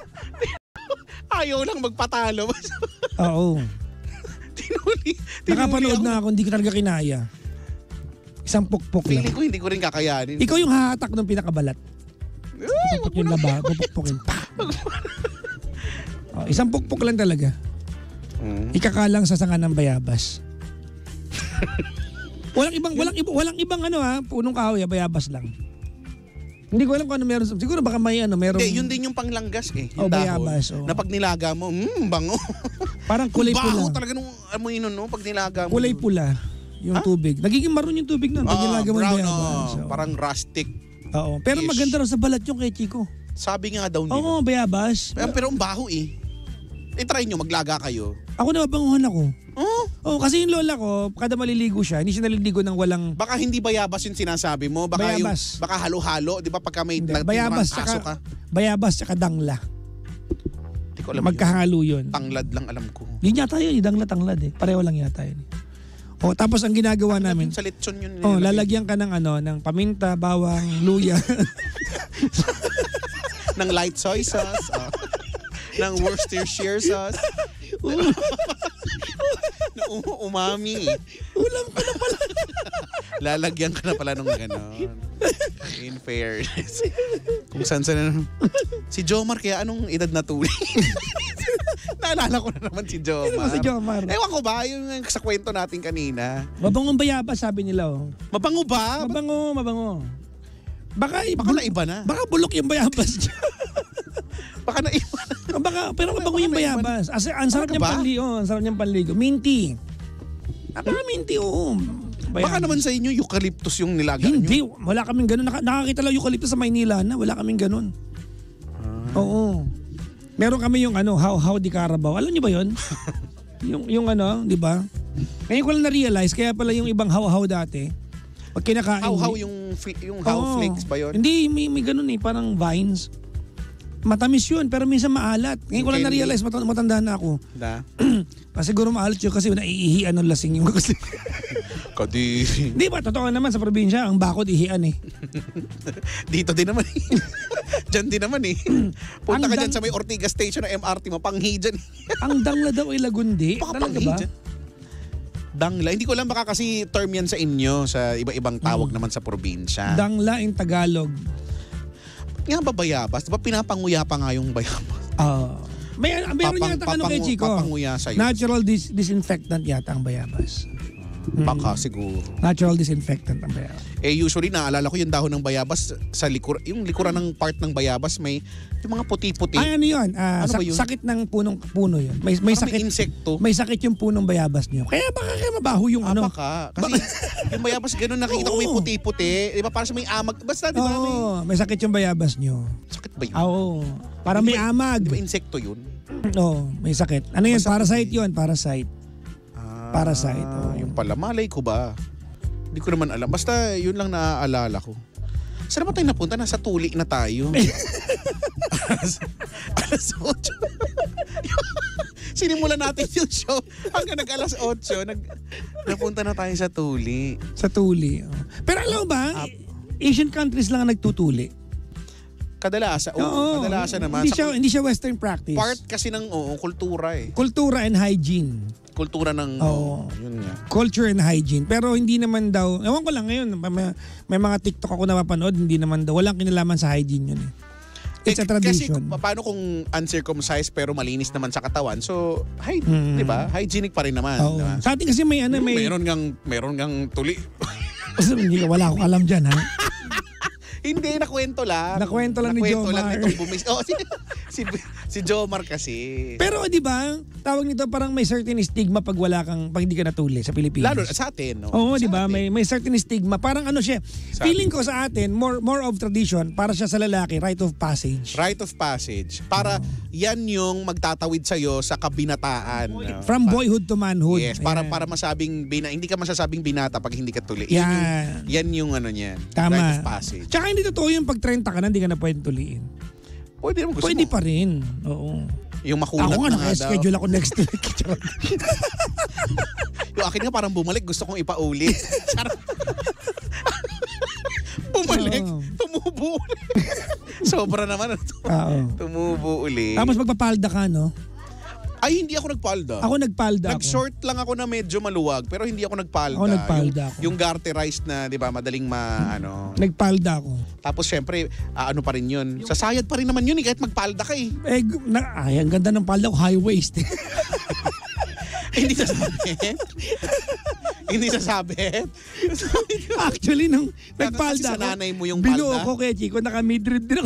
Ayaw lang magpatalo. Oo. tinuli Nakapanood ako. na ako, hindi ko talaga kinaya. Isang pukpok lang. Feeling ko hindi ko rin kakayanin. Ikaw yung hahatak ng pinakabalat. Pupukpok yung laba, pupukpokin. Isang pukpok lang talaga. Ikakalang sa sanga ng bayabas. walang ibang punong kahoy, bayabas lang. Hindi ko alam kung ano meron. Siguro baka may meron. Hindi, yun din yung panglanggas eh. Yung bayabas. Na pag nilaga mo, bango. Parang kulay pula. Baho talaga nung amoy nun, no? Pag nilaga mo. Kulay pula yung tubig. Nagiging maroon yung tubig nun. Pag nilaga mo yung brown, bayabas. parang rustic. Oo. Pero maganda raw sa balat yung kay Chico. Sabi nga daw nila. Oo, bayabas. Pero ang baho eh. I-try nyo, maglaga kayo. Ako nababanguhan ako. Kasi yung lola ko, kada maliligo siya, hindi siya naliligo ng walang... Baka hindi bayabas yung sinasabi mo. Baka bayabas. Baka halo-halo. Di ba pagka may bayabas ka? Bayabas tsaka dangla. Di ko alam magkahalo yun. Tanglad lang alam ko. Yun yata yun, dangla-tanglad eh. Pareho lang yata yun. Tapos ang ginagawa namin... Sa lechon yun. Lalagyan ka ng ng paminta, bawang, luya. ng light soy sauce. Ng Worcestershire sauce. Umami. Ulam ka na pala. Lalagyan ka na pala nung gano'n. In fairness. Kung saan si Jomar, kaya anong edad na tuli? Naalala ko na naman si Jomar. Si Jomar. Ewan ko ba, yung sa kwento natin kanina. Mabangong bayabas, sabi nila. Mabango ba? Mabango. Baka naiba na. Baka bulok yung bayabas niya. Baka naiba na. Pero mabango yung bayabas. Ang sarap niyang panligo. Ang sarap niyang panligo. Minty. Minty, oo. Bayabas. Baka naman sa inyo, eucalyptus yung nilagaan nyo. Hindi, wala kaming ganun. Nakakita lang eucalyptus sa Maynila na. Wala kaming ganun. Oo. Meron kami yung how di Carabao. Alam niyo ba yun? yung di ba? Ngayon ko lang na-realize, kaya pala yung ibang how dati, pag kinakain. How yung how flakes ba yun? Hindi, may ganun parang vines. Matamis yun, pero minsan maalat. Ngayon ko lang na-realize, matanda na ako. Siguro maalat yun kasi naiihian ng lasing yung kasi. Kadiri. Di ba, totoo naman sa probinsya, ang bakod ihian eh. Dito din naman eh. Diyan din naman eh. Punta ka dyan sa may Ortigas Station ng MRT, mapanghi dyan. Ang dangla daw ay lagundi. Talaga ba? Dangla. Hindi ko lang baka kasi term yan sa inyo, sa iba-ibang tawag naman sa probinsya. Dangla in Tagalog. Nga ba bayabas? Diba pinapanguya pa nga yung bayabas? Meron yata kay Chico. Papanguya sa'yo. Natural disinfectant yata ang bayabas. Baka siguro. Natural disinfectant ang bayabas. Usually naalala ko yung dahon ng bayabas sa yung likuran ng part ng bayabas may yung mga puti-puti. Ano yun? Ano ba yun? Sakit ng puno yun. May sakit. May insekto. May sakit yung punong bayabas niyo. Kaya baka mabaho yung Baka. Kasi yung bayabas ganun nakikita ko may puti-puti. Di ba parang may amag. Basta di ba may sakit yung bayabas niyo. Sakit ba yun? Oo. Parang may amag. Di ba insekto yun? Oo, may sakit. Ano yun? Parasite yun. Parasite. Yung pala. Malay ko ba? Hindi ko naman alam. Basta yun lang naaalala ko. Saan naman tayo napunta? Nasa tuli na tayo. alas 8. Sinimulan natin yung show. Hanggang nag-alas 8. Napunta na tayo sa tuli. Sa tuli. Pero alam mo ba, Asian countries lang ang nagtutuli. Kadalasan, naman. Hindi siya Western practice. Part kasi ng kultura eh. Kultura and hygiene. Kultura ng, yun nga. Culture and hygiene. Pero hindi naman daw, ewan ko lang ngayon, may mga TikTok ako napapanood, hindi naman daw, walang kinalaman sa hygiene yun eh. It's a tradition. Kasi paano kung uncircumcised pero malinis naman sa katawan? So, di ba? Hygienic pa rin naman. Diba? Sa atin kasi may Meron ngang tuli. Wala akong alam dyan, ha? Hindi, nakwento lang. Nakwento lang ni Jomar. Si Jomar kasi. Pero di ba, tawag nito parang may certain stigma pag hindi ka natuli sa Pilipinas. Lalo sa atin. No? Oo, di ba? May certain stigma. Parang ano siya, feeling ko sa atin, more of tradition, para siya sa lalaki, rite of passage. Rite of passage. Para yan yung magtatawid sa'yo sa kabinataan. No? From boyhood to manhood. Yes, para masabing, hindi ka masasabing binata pag hindi ka tuli. Yan yung ano niyan. Tama. Rite of passage. Tsaka hindi totoo yung pag 30 ka na, hindi ka na pwedeng tuliin. Pwede naman gusto Pwede mo. pa rin. Oo. Yung makunat ako nga na naka-schedule ako next week. Yung akin nga parang bumalik, gusto kong ipauli. Bumalik, tumubo ulit. Sobra naman. Tumubo ulit. Tapos magpapalda ka, no? Ay, hindi ako nagpalda. Ako nagpalda Nag-short lang ako na medyo maluwag, pero hindi ako nagpalda. Ako nagpalda ako. Yung garterized na, di ba, madaling Nagpalda ako. Tapos syempre, ano pa rin yun. Sasayad pa rin naman yun kahit magpalda ka eh. Ang ganda ng palda ko, high waist. Hindi sasabit. Hindi sasabit. Actually, nung nagpalda ako, sa nanay mo yung binuo palda. ko kay Chico, naka-midrib din ako.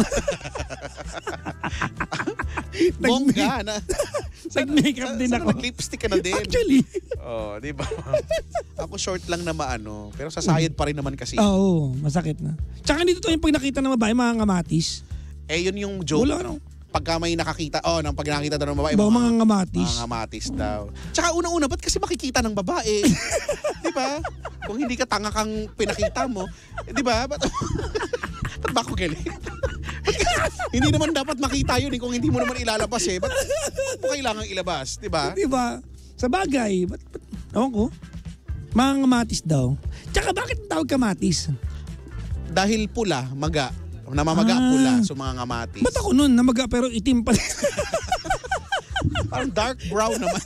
Bongga na. Nag-makeup din ako. Nag-lipstick ka na din. Actually. Di ba? Ako short lang na pero sasayad pa rin naman kasi. Oo, masakit na. Tsaka dito to yung pag nakita ng babae, mga ngamatis. Yun yung joke. Wala, no? Pagka may nakakita, pag nakakita daw ng babae, mga ngamatis. Mga ngamatis daw. Tsaka una-una, ba't kasi makikita ng babae? Di ba? Kung hindi ka tanga kang pinakita mo, di ba? Ba't ba ako galing? Hindi naman dapat makita yun kung hindi mo naman ilalabas eh. Ba't mo kailangang ilabas? Di ba? Di ba? Sa bagay. Ewan ko. Mga ngamatis daw. Tsaka bakit tawag kamatis? Dahil pula, maga. Namamaga pula sa mga ngamatis. Ba't ako nun? Namaga pero itim pa. Parang dark brown naman.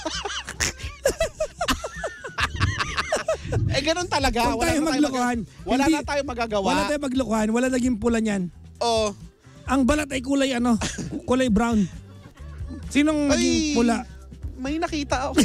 Ganun talaga. Wala na tayong magagawa. Wala tayong maglokohan. Wala naging pula niyan. Ang balat ay kulay kulay brown. Sinong naging pula? May nakita ako.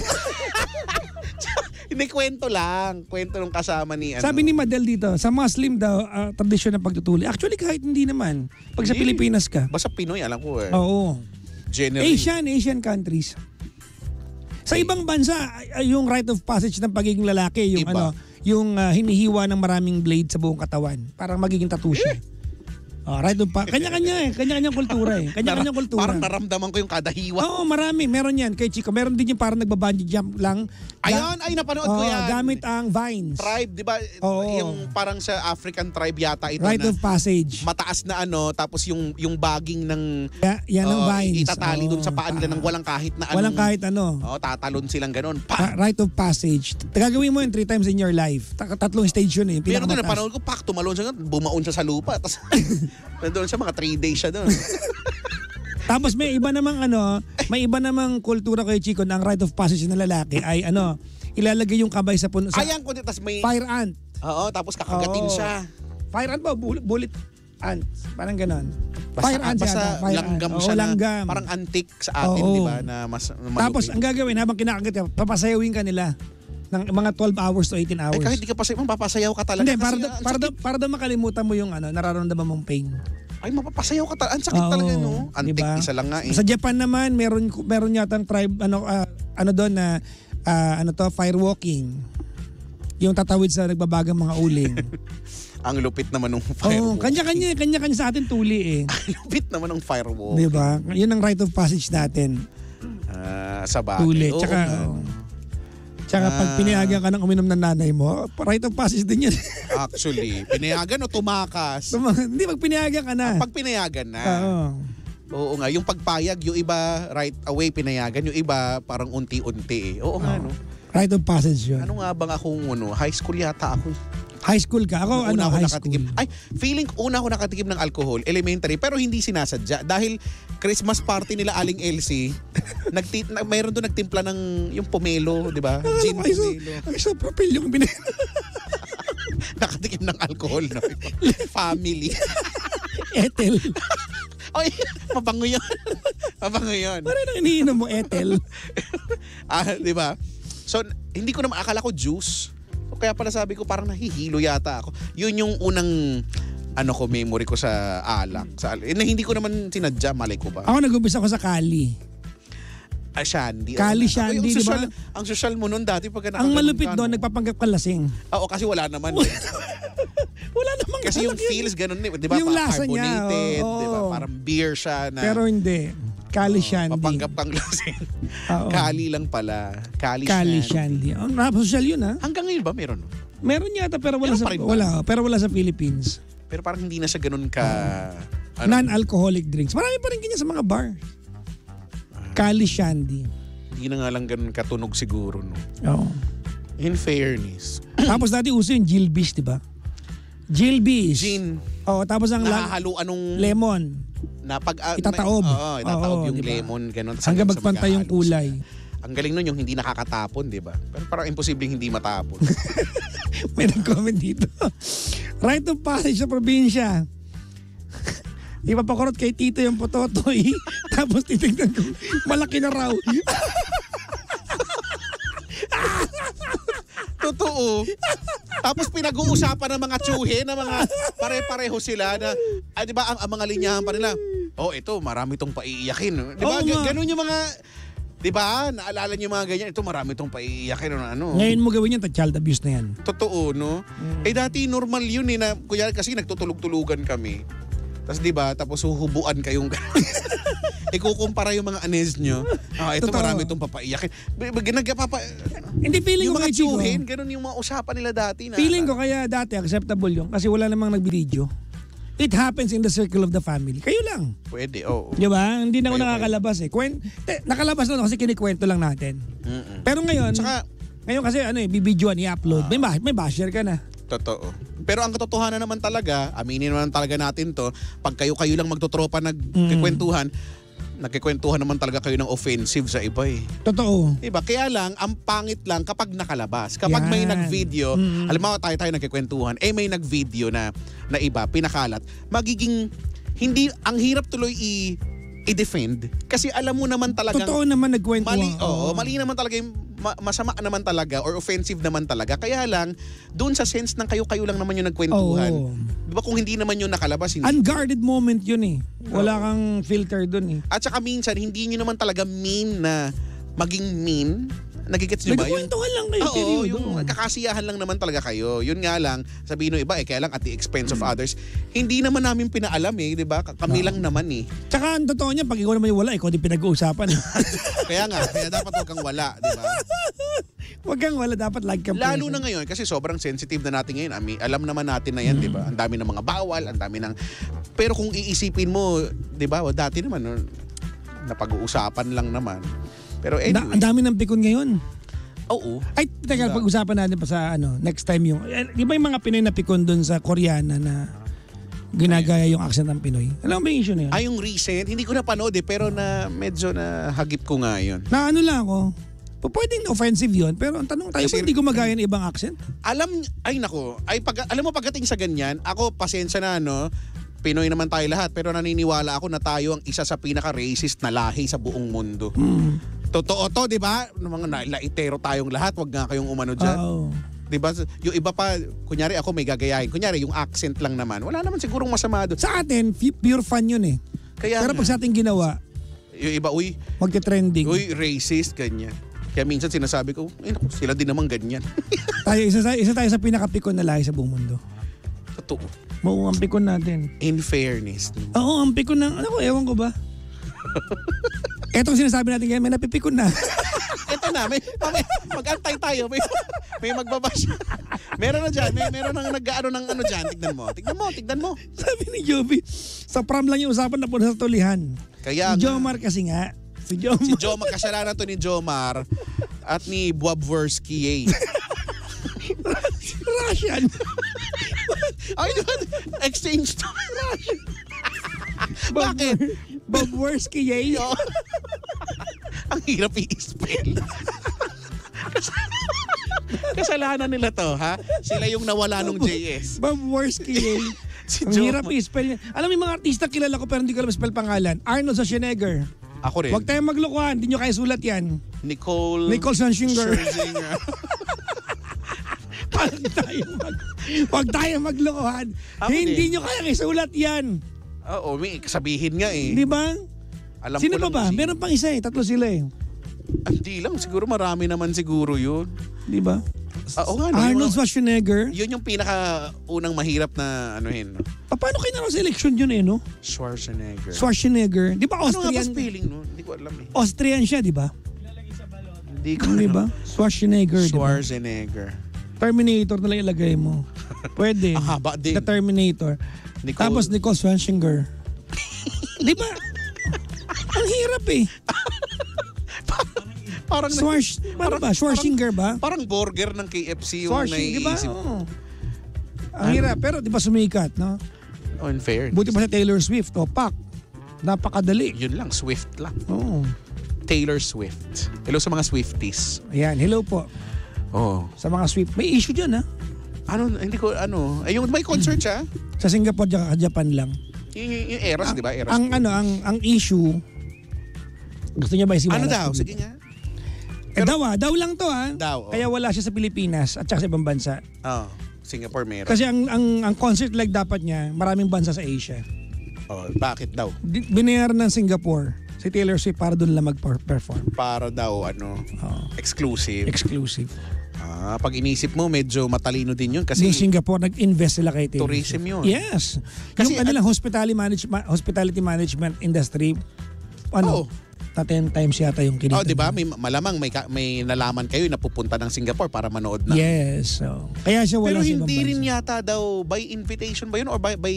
Hindi, kwento lang. Kwento ng kasama ni Sabi ni Madel dito, sa Muslim daw, tradisyon ng pagtutuli. Actually, kahit hindi naman. Pag sa Pilipinas ka. Basta Pinoy, alam ko eh. Oo. Generally. Asian countries. Sa ibang bansa, yung rite of passage ng pagiging lalaki, yung hinihiwa ng maraming blade sa buong katawan. Parang magiging tattoo siya. Right of kanya-kanya kanya-kanyang kultura eh. Kanya-kanyang kultura. Parang naramdaman ko yung kada hiwa. Oo, marami. Meron yan kay Chico. Meron din yung parang nagba-bungee jump lang. Ayun, napanood ko yan. Gamit ang vines. Tribe, di ba? Yung parang sa African tribe yata ito rite of passage. Mataas na tapos yung bagging ng yan ang vines. Itatali dun sa paan nila ng walang kahit na Walang kahit ano. Tatalon silang ganun. Rite of passage. Gagawin mo yun 3 times in your life. Tatlong stage yun eh. Pero doon napanood ko, tumalon siya, bumaon siya sa lupa. Tapos nandun siya, mga 3 days siya doon. Tapos may iba namang kultura kay Chico na ang rite of passage ng lalaki ay ilalagay yung kamay sa puno. Ayan ko, tapos may fire ant. Oo, tapos kakagatin siya. Fire ant ba? Bullet ant. Parang ganon. Fire ant siya. Langgam siya langgam. Parang antique sa atin, di ba? Na mas malupit. Tapos ang gagawin habang kinakagat ka, papasayawin ka nila ng mga 12 hours to 18 hours. Kahit di ka papasayaw ka talaga. Hindi, para daw makalimutan mo yung nararamdaman mong pain. Ay, mapapasayaw ka talaga. Ang sakit talaga, no? Antique, diba? Isa lang nga eh. Sa Japan naman, meron yatang tribe, doon na, fire walking. Yung tatawid sa nagbabagang mga uling. Ang lupit naman ng fire walking. Kanya-kanya sa atin tuli eh. Ang lupit naman ng fire walking. Diba? Yun ang rite of passage natin. Sa bagay. Tuli. Tsaka pag pinayagan ka ng uminom ng nanay mo, rite of passage din yan. Actually, pinayagan o tumakas? Hindi, pag pinayagan ka na. Pag pinayagan na. Oo nga, yung pagpayag, yung iba right away pinayagan, yung iba parang unti-unti eh. Oo nga, no? Rite of passage yun. Ano nga bang akong high school yata ako. High school ka? Ako, Una ako high nakatikim. school. Ay, feeling una ako nakatikim ng alcohol, elementary, pero hindi sinasadya. Dahil Christmas party nila Aling Elsie, mayroon doon nagtimpla ng yung pomelo, di ba? Gin pomelo. Ay, so propel yung binili. Nakatikim ng alcohol, no? Family. Ethel. Ay, mabango yun. Mabango yun. Parang nang iniinom mo, Ethel. Di ba? So, hindi ko naman, akala ko juice. Kaya pala sabi ko parang nahihilo yata ako. Yun yung unang memory ko sa alak. Na hindi ko naman sinadya, malay ko ba? Ako nag-umpisa ko sa Kali. Shandy. Kali Shandy, di ba? Ang social mo nun dati pagka Ang malupit doon, nagpapanggap ka lasing. Oo, kasi wala naman. Wala namang kasi yung feels ganun, di ba? Yung lasa niya. Carbonated, Oo. di ba? Parang beer siya na. Pero hindi. Kali Shandy. Papanggap kang lasing. Kali lang pala. Kali Shandy. Napasocial yun, ha? Hanggang ngayon ba meron? Meron yata pero wala Meron wala sa Philippines. Pero parang hindi na siya ganun ka non-alcoholic drinks. Marami pa rin ganyan sa mga bar. Kali Shandy. Hindi na nga lang ganun katunog siguro, no? Oo. In fairness. Tapos dati uso yung Gilbis, di ba? Gilbis. Gin. Oo, tapos ang nahahaluan nung lemon. Itataob. Itataob yung diba? lemon, ganun. Hanggang magpantay yung kulay. Ang galing nun yung hindi nakakatapon, di ba? Pero parang imposibleng hindi matapon. May nag-comment dito. Right of passage sa probinsya. Ipapakurot kay Tito yung pototoy. Tapos titignan ko, malaki na raw. Totoo. Tapos pinag-uusapan ng mga tsuhe na mga pare-pareho sila na, di ba, ang mga linyahan pa nila, ito, marami tong paiiyakin. Di ba, ganun yung mga, di ba, naalala niyo mga ganyan, ito, marami tong paiiyakin. Ngayon mo gawin yan, child abuse na yan. Totoo, no? Dati normal yun na, kuya, kasi nagtutulog-tulugan kami. Tapos di ba, tapos huhubuan kayong ikukumpara yung mga anes nyo. Ito Totoo. marami itong papaiyakin. Hindi, feeling yung ko mga Chico, tsuhin, ganun yung mga usapan nila dati. Feeling ko kaya dati acceptable yun kasi wala namang nagbideo. It happens in the circle of the family. Kayo lang. Pwede, oo. Di ba? Hindi na ako nakakalabas eh. Nakalabas na ako kasi kinikwento lang natin. Pero ngayon, ngayon kasi bibidyoan, i-upload. May basher ka na. Totoo. Pero ang katotohanan naman talaga, aminin naman talaga natin to, pag kayo lang magtotropa nagkikwentuhan, nagkikwentuhan naman talaga kayo ng offensive sa iba eh. Totoo. Diba? Kaya lang, ang pangit lang kapag nakalabas. Kapag may nag-video, halimbawa tayo nagkikwentuhan, may nag-video na iba, pinakalat, magiging, hindi, ang hirap tuloy i-defend. Kasi alam mo naman talaga. Totoo naman nagkwentuhan. Mali naman talaga yung masama naman talaga or offensive naman talaga. Kaya lang, doon sa sense ng kayo lang naman yung nagkwentuhan. Di ba kung hindi naman yung nakalabas? Unguarded moment yun eh. Wala kang filter doon eh. At saka minsan, hindi nyo naman talaga mean na maging mean. Nagigets nyo ba? Nagkwentuhan lang kayo. Oo, yung kakasiyahan lang naman talaga kayo. Yun nga lang, sabihin ng iba, kaya lang at the expense of others. Hindi naman namin pinaalam di ba? Kami lang naman eh. Tsaka ang totoo niya, pag ikaw naman yung wala, ikaw din pinag-uusapan. Kaya dapat huwag kang wala, di ba? Huwag kang wala, dapat like kang lalo na ngayon, kasi sobrang sensitive na natin ngayon. Alam naman natin na yan, di ba? Ang dami ng mga bawal, ang dami ng... Pero kung iisipin mo, di ba, dati naman, napag-uusapan lang naman. Pero anyway. Ang dami ng pikon ngayon. Oo. Ay, teka, pag-usapan natin pa sa next time yung... Di ba yung mga Pinoy na pikon doon sa Koreana na ginagaya yung accent ng Pinoy? Alam mo ba yung issue na yun? Yung recent, hindi ko napanood pero medyo na hagip ko nga yun. Na lang ako. Pwedeng offensive yun, pero ang tanong tayo, hindi gumagaya ng ibang accent? Alam mo pagdating sa ganyan, ako pasensya na Pinoy naman tayo lahat, pero naniniwala ako na tayo ang isa sa pinaka-racist na lahi sa buong mundo. Totoo to, di ba? Mga laitero tayong lahat, wag nga kayong umano dyan. Di ba? Yung iba pa, kunyari ako may gagayahin. Kunyari yung accent lang naman. Wala naman sigurong masama doon. Sa atin, pure fun yun eh. Pero pag sa atin ginawa, yung iba, magte-trending. Racist, ganyan. Kaya minsan sinasabi ko, naku, sila din naman ganyan. isa tayo sa pinaka-pikon na lahi sa buong mundo. Totoo. Ang pikon natin. In fairness. Oo, ang pikon ng, ewan ko ba? Etong sinasabi natin ngayon, may napipikon na. Ito na, mag-antay tayo. May magbabash. Meron na dyan, meron nang nag-ano ng dyan. Tignan mo. Sabi ni Joby, sa prom lang yung usapan na po sa tulihan. Kaya si Jomar kasi nga. Si Jomar, kasalanan to ni Jomar at ni Bobworski. Russian. Ay, exchange to. Bakit? Bob Worski, yay. Ang hirap i-spell. Kasalanan nila to, ha? Sila yung nawala nung JS. Bob Worski, yay. Ang hirap i-spell niya. Alam mo yung mga artista kilala ko pero hindi ko alam spell pangalan. Arnold Schwarzenegger. Ako rin. Huwag tayong maglokohan. Hindi nyo kaya sulat yan. Nicole Scherzinger. Huwag tayong maglokohan. Hindi nyo kaya isulat yan. Oo, may sabihin nga eh. Di ba? Alam Sino ko pa ba? Meron pang isa eh. 3 sila eh. Hindi lang. Siguro marami naman siguro yun. Di ba? Oo nga. Arnold Schwarzenegger. Yun yung pinaka-unang mahirap na anuhin. No? Paano kayo na selection yun eh, no? Schwarzenegger. Di ba Austrian? Ano nga ba spelling no? Hindi ko alam eh. Austrian siya, di ba? Hindi ko Di ba? Schwarzenegger. Schwarzenegger. Terminator na lang ilagay mo. Pwede. Haba din. The Terminator. Tapos Nicole Scherzinger. Di ba? Ang hirap eh. Parang Schwarzenegger ba? Parang burger ng KFC yung Schwarzenegger, di ba? naiisip. Ang hirap. Pero di ba sumikat, no? Unfair. Buti pa sa Taylor Swift. O, pak. Napakadali. Yun lang, Swift lang. Oo. Taylor Swift. Hello sa mga Swifties. Ayan, hello po. Oh. Sa mga Swift. May issue dyan, ha? Hindi ko. Yung may concert siya. Sa Singapore, Japan lang. Yung Eras, di ba? Eras. Ang issue, gusto niya ba isimulan? Ano daw? Sige nga. Daw lang to ha. Daw, oh. Kaya wala siya sa Pilipinas at saka sa ibang bansa. Singapore meron. Kasi ang concert leg dapat niya, maraming bansa sa Asia. Bakit daw? Binayaran ng Singapore si Taylor Swift para doon lang mag-perform. Para daw exclusive. Exclusive. Pag inisip mo, medyo matalino din yun kasi Yung Singapore, nag-invest sila kay Taylor tourism Swift. yun. Yes. Kasi yung hospitality management industry, na 10 times yata yung kinita. di ba? Malamang may nalaman kayo na pupunta ng Singapore para manood na. Yes. Kaya siya wala Pero sa ibang hindi rin bansa. yata daw by invitation ba yun or by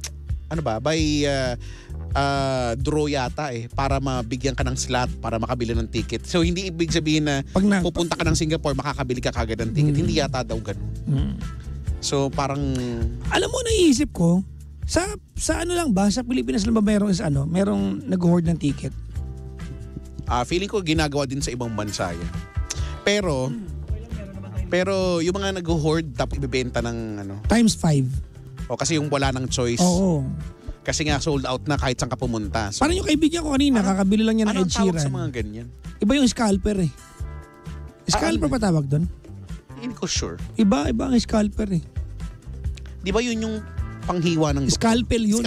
draw yata para mabigyan ka ng slot para makabili ng ticket. So hindi ibig sabihin na pupunta ka ng Singapore makakabili ka kagad ng ticket. Hindi yata daw ganun. So parang alam mo, naiisip ko sa ano lang ba sa Pilipinas lang ba merong nag-hoard ng ticket? Feeling ko ginagawa din sa ibang bansa yan. Pero yung mga nag-hoard tapos ibebenta ng Times 5. kasi yung wala ng choice. Oo. Kasi nga sold out na kahit saan ka pumunta. So, parang yung kaibigan ko kanina, kakabili lang niya ng Ed Sheeran. Ano sa mga ganyan? Iba yung scalper eh. Scalper pa tawag doon? Hindi ko sure. Iba ang scalper eh. Di ba yun yung panghiwa ng Scalpel yun.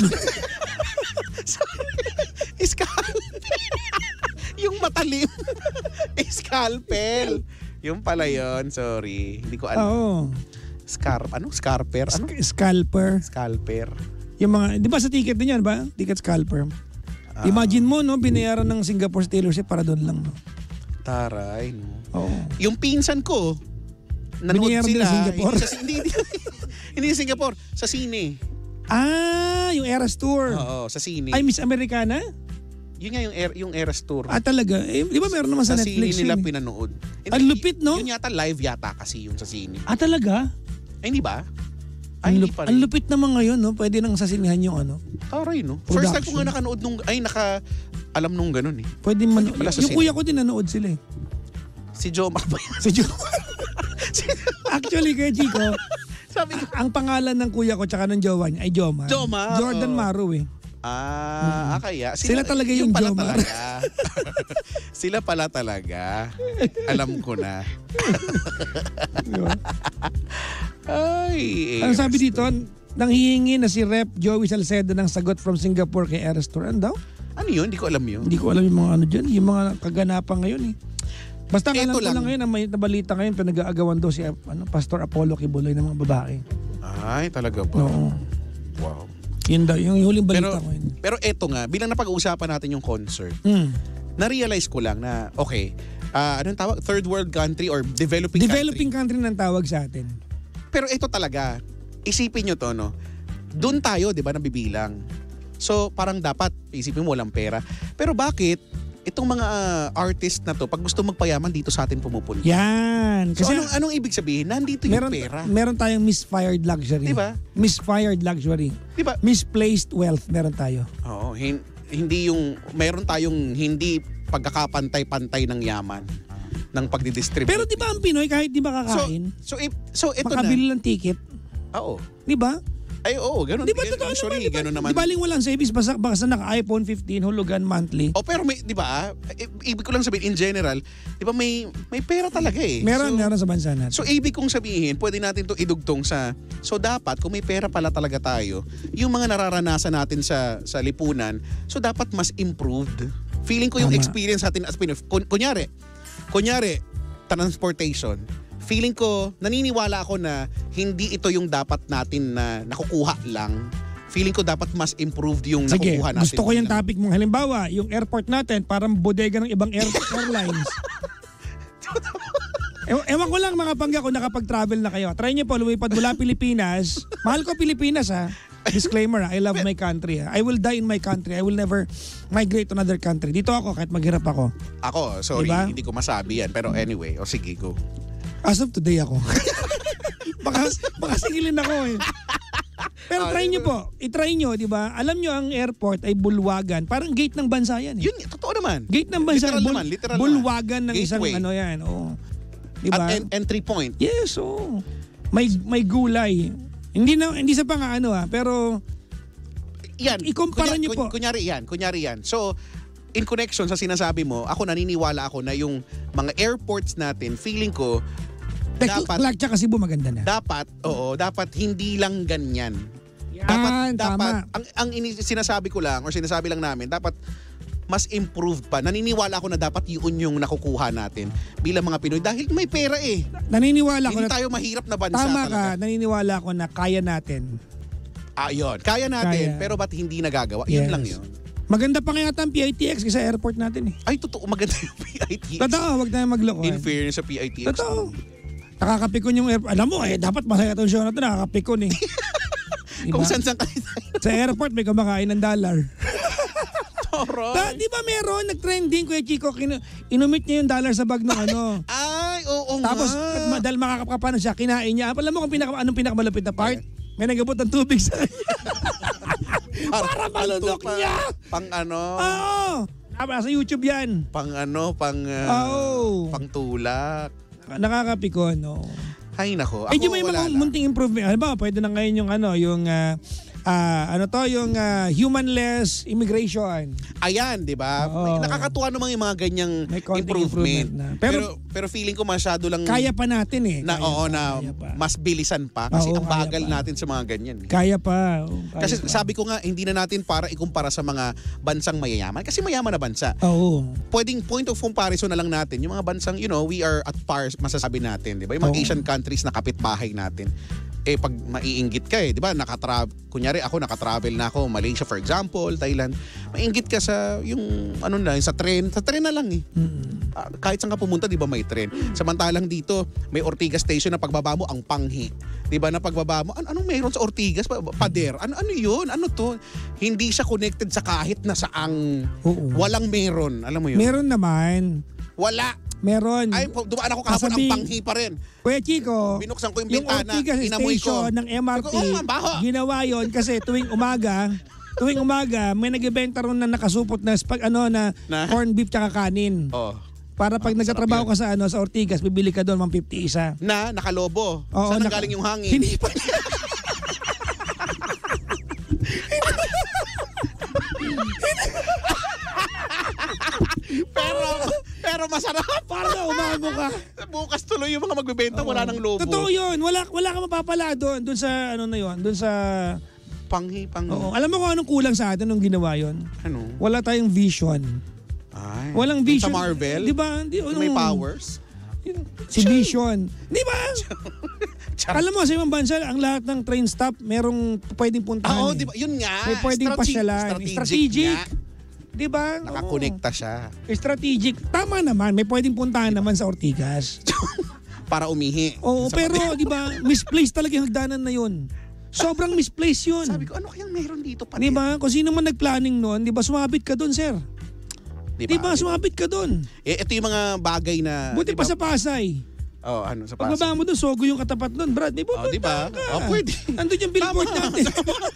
Scalpel. Yung matalim. Scalpel. Yung pala yun. Sorry. Hindi ko alam. Oo. Scarper? Scalper. Scalper. Yung mga, di ba sa ticket din yan ba? Ticket scalper. Imagine mo, no, binayaran ng Singapore Taylor Swift para doon lang, no? Taray, no? Oo. Yung pinsan ko, nanood binayaran sila. din sa Singapore? Hindi sa Singapore. Sa sine. Yung Eras Tour. Oo, sa sine. Ay, Miss Americana? Yun nga yung Eras Tour. Talaga? Di ba meron naman sa Netflix sine nila yun? pinanood. Ang lupit, no? Yun yata live yata kasi yun sa sine. Talaga? Ay, hindi ba? Ang lupit naman ngayon, no? Pwede nang sasinihan yung Taray, no? Production. First time ko nga nakanood alam nung ganun eh. Pwede pala sa yung sine. kuya ko din nanood sila eh. Si Jomar ba yan? Si Jomar. Actually, kay Chico, Sabi ko, ang pangalan ng kuya ko tsaka ng jowa niya ay Jomar. Jomar, Jordan Maru eh. Kaya. Sila talaga yung pala Jomar. talaga. Sila pala talaga. Alam ko na. Ay. Ang sabi dito, nanghihingi na si Rep Joey Salcedo ng sagot from Singapore kay Eras Tour. Ano daw? Ano yun? Hindi ko alam yun. Hindi ko alam yung mga dyan, yung mga kaganapan ngayon eh. Basta alam ko lang lang ngayon na may nabalita ngayon pinag-aagawan daw si Pastor Apollo Kibuloy ng mga babae. Ay, talaga ba? Oo. Wow. Yun daw, yung huling balita ko yun. Pero eto nga, bilang napag-uusapan natin yung concert, na-realize ko lang na, okay, anong tawag? Third world country or Developing country ng tawag sa atin. Pero ito talaga, isipin nyo to, no? Doon tayo, di ba, nabibilang. So, parang dapat, isipin mo walang pera. Pero bakit itong mga artist na to, pag gusto magpayaman, dito sa atin pumupunta. Yan. So Kasi anong ibig sabihin? Nandito yung pera. meron tayong misfired luxury. Diba? Misfired luxury. Diba? Misplaced wealth meron tayo. Oo, hindi yung, meron tayong hindi pagkakapantay-pantay ng yaman ng pagdidistribute. Pero di ba ang Pinoy kahit di ba kakain, So ito makabili ng ticket? Oo. Di ba? Ay, oo, ganun. Di ba totoo naman? Di ba? Ganun naman. Di ba walang savings basta naka-iPhone 15 hulugan monthly? Pero may, di ba, ibig ko lang sabihin, in general, di ba may pera talaga eh. Meron sa bansa natin. So, ibig kong sabihin, pwede natin to idugtong so dapat, kung may pera pala talaga tayo, yung mga nararanasan natin sa lipunan, so dapat mas improved. Feeling ko yung Tama. experience natin as Pinoy. Kunyari, transportation. Feeling ko, naniniwala ako na hindi ito yung dapat natin na nakukuha lang. Feeling ko dapat mas improved yung Sige, nakukuha natin. gusto ko yung topic mong halimbawa, yung airport natin, parang bodega ng ibang airlines. Ewan ko lang mga pangga kung nakapag-travel na kayo. Try niyo po lumipad mula Pilipinas. Mahal ko Pilipinas ha. Disclaimer, I love my country. I will die in my country. I will never migrate to another country. Dito ako kahit maghirap ako. Ako, sorry, Diba? hindi ko masabi yan. Pero anyway, sige, go. As of today ako. baka singilin ako eh. Pero try nyo po. I-try nyo, di ba? Alam nyo ang airport ay bulwagan. Parang gate ng bansa yan eh. Yun, totoo naman. Gate ng bansa. Literal bulwagan ng isang Gateway. yan. Oh. Di ba? At entry point. Yes, oh. May gulay. Hindi sa pero Yan. ikumpara nyo po. Kunyari yan. So, in connection sa sinasabi mo, ako naniniwala ako na yung mga airports natin, feeling ko, dapat Clark kasi maganda na. dapat hindi lang ganyan. Yan, Dapat, tama. sinasabi ko lang, or sinasabi lang namin, dapat mas improved pa. Naniniwala ako na dapat yun yung nakukuha natin bilang mga Pinoy. Dahil may pera eh. Naniniwala ko Hindi na tayo mahirap na bansa tama talaga. ka, naniniwala ko na kaya natin. Yun. Kaya natin, Kaya. pero ba't hindi nagagawa? Yun Yes. lang yun. Maganda pa nga yata ang PITX kasi airport natin eh. Ay, totoo. Maganda yung PITX. Totoo, wag tayong magloko. In fairness sa PITX. Totoo. Nakakapikon yung airport. Alam mo dapat masaya itong show na ito, nakakapikon eh. Diba? Kung saan tayo. Sa airport may kumakain ng $1. Toroy. Di ba meron, nag-trending Kuya Chico, inumit niya yung $1 sa bag ng Ay, oo Tapos nga. dahil makakapkapan na siya, kinain niya. Alam mo kung anong pinakamalupit na part? May nagabot ng tubig sa kanya. Para malunok niya. Pang Oo. Sa YouTube yan. pang tulak. Nakakapikon, no. Ay, nako. Eh, Ako, di may wala mga lang. munting improvement. Ano ba, pwede na ngayon yung humanless immigration. Ayan, di ba? Oo. Nakakatuwa naman yung mga ganyang May konting improvement. na. Pero feeling ko masyado lang Kaya pa natin eh. na Kaya pa. mas bilisan pa kasi Oo, ang kaya bagal pa. natin sa mga ganyan. Kaya pa. Oo, kaya Kasi pa. sabi ko nga, hindi na natin para ikumpara sa mga bansang mayayaman. Kasi mayaman na bansa. Oo. Pwedeng point of comparison na lang natin. Yung mga bansang, we are at par, masasabi natin. Di ba? Yung mga Oo. Asian countries na kapitbahay natin. Pag maiinggit ka di ba? Kunyari ako, nakatravel na ako. Malaysia, for example, Thailand. Mainggit ka sa sa tren. Sa tren na lang eh. Kahit saan ka pumunta, di ba may tren? Samantalang dito, may Ortigas Station na pagbaba mo, ang panghi. Di ba na pagbaba mo, anong meron sa Ortigas? Pader. Ano yun? Ano to? Hindi siya connected sa kahit na saang Oo. walang meron. Alam mo yun? Meron naman. Wala. Meron. Ay, dumaan ako kahapon, ang Sasabihin- panghi pa rin. Kuya Chico, Binuksan ko yung yung bintana, Ortigas inamoy ko. Station ng MRT, Oo, ang baho. ginawa yon kasi tuwing umaga, may nagbebenta ron na nakasupot na Na? corn beef tsaka kanin. Oh. Para pag masarap nagtatrabaho yun. ka sa Ortigas, bibili ka doon 150 isa. Na, nakalobo. Oo, Saan galing yung hangin? Hindi pa. pero masarap. Para na umamo ka. Bukas tuloy yung mga magbebenta, wala nang lobo. Totoo yun. Wala ka mapapala doon. Doon sa doon sa... Panghi. Oo. Alam mo kung anong kulang sa atin nung ginawa yun? Ano? Wala tayong vision. Ay. Walang vision. Sa Marvel? Di ba? May powers? Si Vision. Di ba? Alam mo, sa ibang bansa, ang lahat ng train stop, merong pwedeng puntahan. Oo, eh. di ba? Yun nga. May pwedeng pasyalan. Strategic. nga. Di ba? Nakakonekta siya. Strategic. Tama naman. May pwedeng puntahan naman sa Ortigas. Para umihi. Oo, Sa pero di ba, misplaced talaga yung hagdanan na yun. Sobrang misplaced yun. Sabi ko, ano kayang meron dito pa? Di ba? Kung sino man nagplanning noon, di ba, sumabit ka doon, sir. Di ba sumabit ka doon? Ito yung mga bagay na... Buti pa sa Pasay. Sa Pasay. Pagbaba mo doon, Sogo yung katapat doon, Brad. Di ba? Di ba? Pwede. Andun yung billboard natin.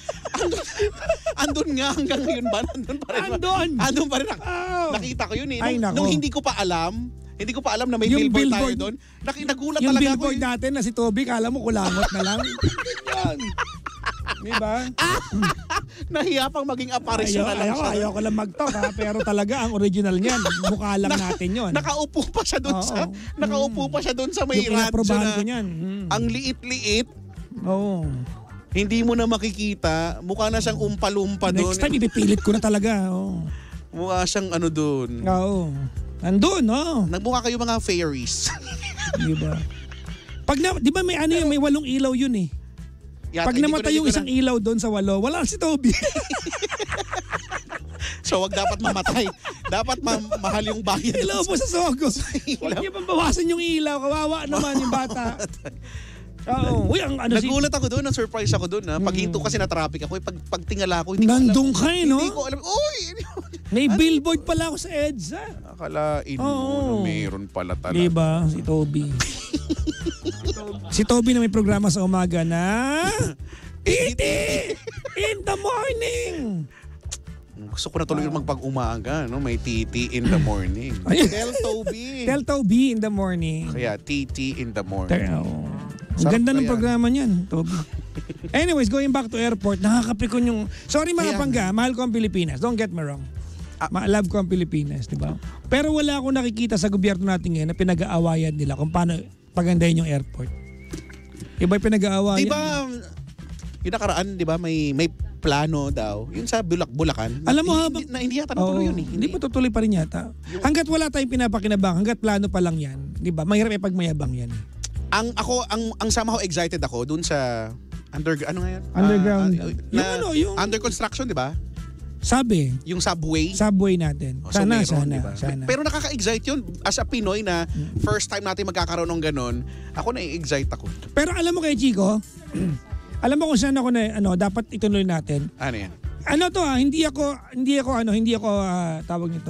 Andun nga hanggang ngayon ba? Andun pa rin. Andun pa rin. Nakita ko yun eh. Nung hindi ko pa alam na may billboard tayo doon. Nagulat yung talaga ako. Yung billboard natin na si Toby, kala mo kulangot na lang. Yan. Diba? Nahiya pang maging apparition na lang siya. Ayaw ko lang mag-talk ha, pero talaga ang original niyan, mukha lang natin yon. Nakaupo pa siya doon sa may radyo ko niyan. Ang liit-liit. Oo. Hindi mo na makikita. Mukha na siyang umpa-lumpa doon. Next time, ipipilit ko na talaga. Mukha siyang doon. Oo. Nandun, Nagmukha kayo mga fairies. Diba? Di ba may may 8 ilaw yun eh. Pag namatay yung isang ilaw doon sa 8, wala si Toby. So wag dapat mamatay. Dapat mahal yung bayad. Ilaw mo sa Sogo. Huwag niyo pambawasan yung ilaw. Kawawa naman yung bata. Oo. Nagulat ako doon. Na-surprise ako doon. Paghinto kasi na traffic ako. Pag tingala ko, hindi ko alam. Nandun ka no? Hindi ko alam. Uy! May billboard pala ako sa EDSA. Akalain mo na mayroon pala talaga. Diba? Si Toby. Si Toby na may programa sa umaga na ET in the morning. Gusto ko na tuloy magpag-umaga, no? May TT in the morning. Tell Toby. Tell Toby in the morning. Kaya TT in the morning. Ang ganda ng programa niyan, Toby. Anyways, going back to airport, nakakapikon yung... Sorry mga pangga, mahal ko ang Pilipinas. Don't get me wrong. Love ko ang Pilipinas, di ba? Pero wala akong nakikita sa gobyerno natin ngayon na pinag-aawayan nila kung paano pagandahin yung airport. Iba yung pinag-aawayan. Di ba, yung nakaraan, di ba, may plano daw. Yun sa Bulacan. Alam mo hindi yata natuloy yun eh. Hindi pa tutuloy pa rin yata. Hanggat wala tayong pinapakinabang, hanggat plano pa lang yan. Di ba? Mahirap ipagmayabang yan. Ang somehow excited ako dun sa underground. Yung under construction, di ba? Sabi. Yung subway. Subway natin. Sana. Pero nakaka-excite yun. As a Pinoy na first time natin magkakaroon ng ganun, ako na-excite ako. Pero alam mo kay Chico, alam mo kung saan ako dapat ituloy natin. Ano yan? Hindi ako tawag nito.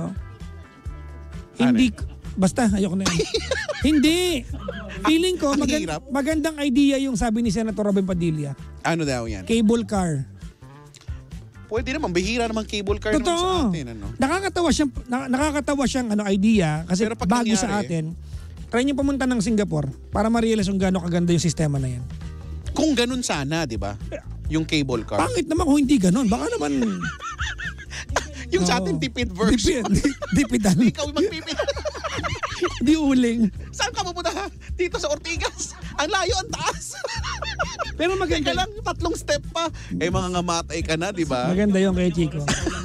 Hindi, basta ayoko na yan. Hindi. Feeling ko magandang idea yung sabi ni Senator Robin Padilla. Ano daw yan? Cable car. Pwede naman, bihira naman cable car naman sa atin. Nakakatawa siyang idea kasi bago sa atin. Try niyo pumunta ng Singapore para ma-realize kung gaano kaganda yung sistema na yan. Kung ganun sana, di ba? Yung cable car. Pangit naman kung hindi ganun. Baka naman... yung sa atin, tipid version. Dipidan. Ikaw magpipid. Di uling. Saan ka pupunta? Dito sa Ortigas. Ang layo, ang taas. Pero maganda. Teka lang, 3 step pa. Mga ngamatay ka na, di ba? Maganda yung kay Chico.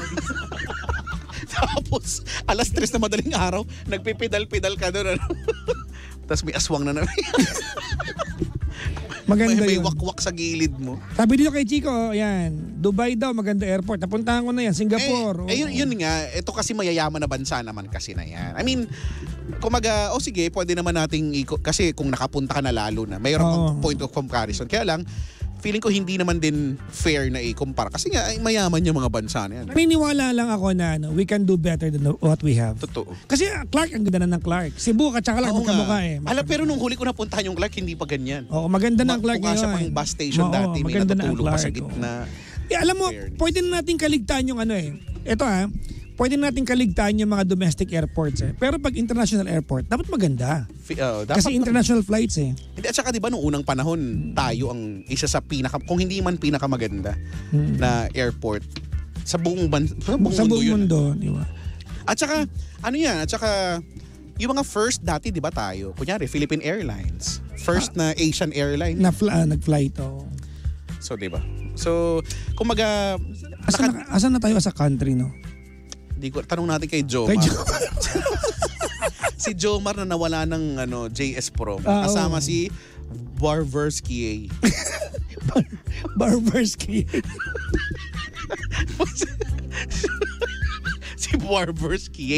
Tapos, 3:00 na madaling araw, nagpipidal-pidal ka doon. Tapos may aswang na namin. Maganda may yun. wakwak sa gilid mo. Sabi dito kay Chico, yan, Dubai daw, maganda airport. Napuntahan ko na yan, Singapore. Yun nga, ito kasi mayayaman na bansa naman kasi na yan. I mean, kumaga, sige, pwede naman nating kasi kung nakapunta ka na lalo na, mayroong point of comparison. Kaya lang, feeling ko hindi naman din fair na i-compare. Kasi nga, mayaman yung mga bansa na yan. Naniniwala lang ako na we can do better than what we have. Totoo. Kasi Clark, ang ganda na ng Clark. Cebu, katsaka lang magkamukha eh. Pero nung huli ko napuntahan yung Clark, hindi pa ganyan. Oo, maganda na ang Clark ngayon. Mukha siya pang bus station dati. May natutulog pa sa gitna. Alam mo, pwede na natin kaligtaan yung Ito pwede natin kaligtaan yung mga domestic airports eh. Pero pag international airport, dapat maganda. Kasi international flights eh. Hindi, at saka diba nung unang panahon, tayo ang isa sa kung hindi man pinakamaganda na airport sa buong mundo, di ba? At saka, yung mga first dati, di ba tayo? Kunyari, Philippine Airlines. First na Asian Airlines. Nag-fly to. So, di ba? So, kumaga... Asan na tayo as a country, no? Tanong natin kay Jomar. Si Jomar na nawala ng JS Pro. Kasama si Barversky. Barversky. Si Barversky.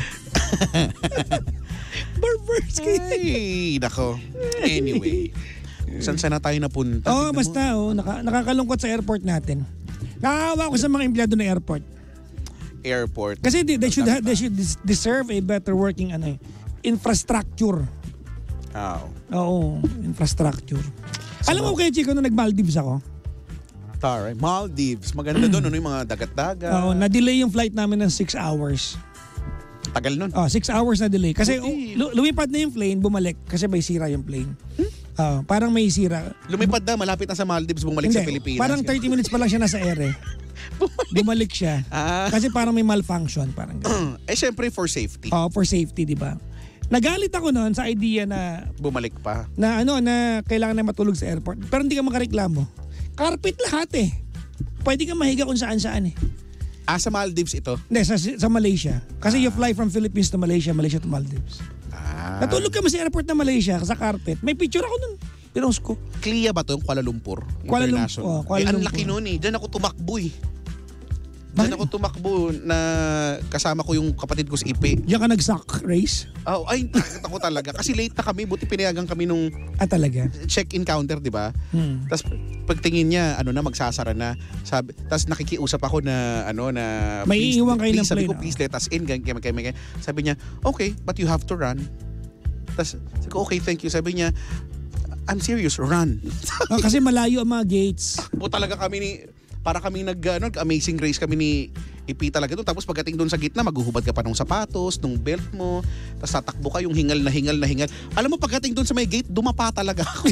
Barversky. Ay, nako. Anyway. Saan na tayo napunta? Basta nakakalungkot sa airport natin. Nakakawa ko sa mga empleyado ng airport. airport. Kasi they should deserve a better working infrastructure. Oo, infrastructure. Alam mo kaya Chico, nung nag-Maldives ako? Maldives. Maganda doon, yung mga dagat-dagat. Oo, na-delay yung flight namin ng 6 hours. Tagal nun. 6 hours na delay. Kasi lumipad na yung plane, bumalik. Kasi may sira yung plane. Parang may sira. Lumipad na, malapit na sa Maldives, bumalik sa Pilipinas. Parang 30 minutes pa lang siya nasa ere. Bumalik siya. Kasi parang may malfunction. Parang gano'n. Syempre for safety. For safety, di ba? Nagalit ako noon sa idea na bumalik pa. Na kailangan na matulog sa airport. Pero hindi ka makareklamo. Carpet lahat eh. Pwede ka mahiga kung saan-saan eh. Sa Maldives ito? Hindi, sa Malaysia. Kasi you fly from Philippines to Malaysia, Malaysia to Maldives. Natulog kami sa airport na Malaysia, sa carpet. May picture ako nun. Pinost ko. Clia ba to? Kuala Lumpur? Kuala Lumpur. Ang laki nun eh. Diyan ako tumakbo eh. Diyan ako tumakbo na kasama ko yung kapatid ko sa Ipe. Diyan ka nag-sack race? Takot ako talaga. Kasi late na kami. Buti pinayagan kami nung talaga? check-in counter, di ba? Tapos pagtingin niya, magsasara na. Tapos nakikiusap ako na, may iiwan kayo ng plane. Sabi ko, please let us in. Sabi niya, okay, but you have to run. Tapos sabi ko, okay, thank you. Sabi niya, I'm serious, run. Kasi malayo ang mga gates. Talaga kami para kami amazing race kami ni Ipi talaga doon. Tapos pagdating doon sa gitna, maghuhubad ka pa ng sapatos, ng belt mo, tapos tatakbo ka yung hingal na hingal. Alam mo, pagdating doon sa may gate, dumapa talaga ako.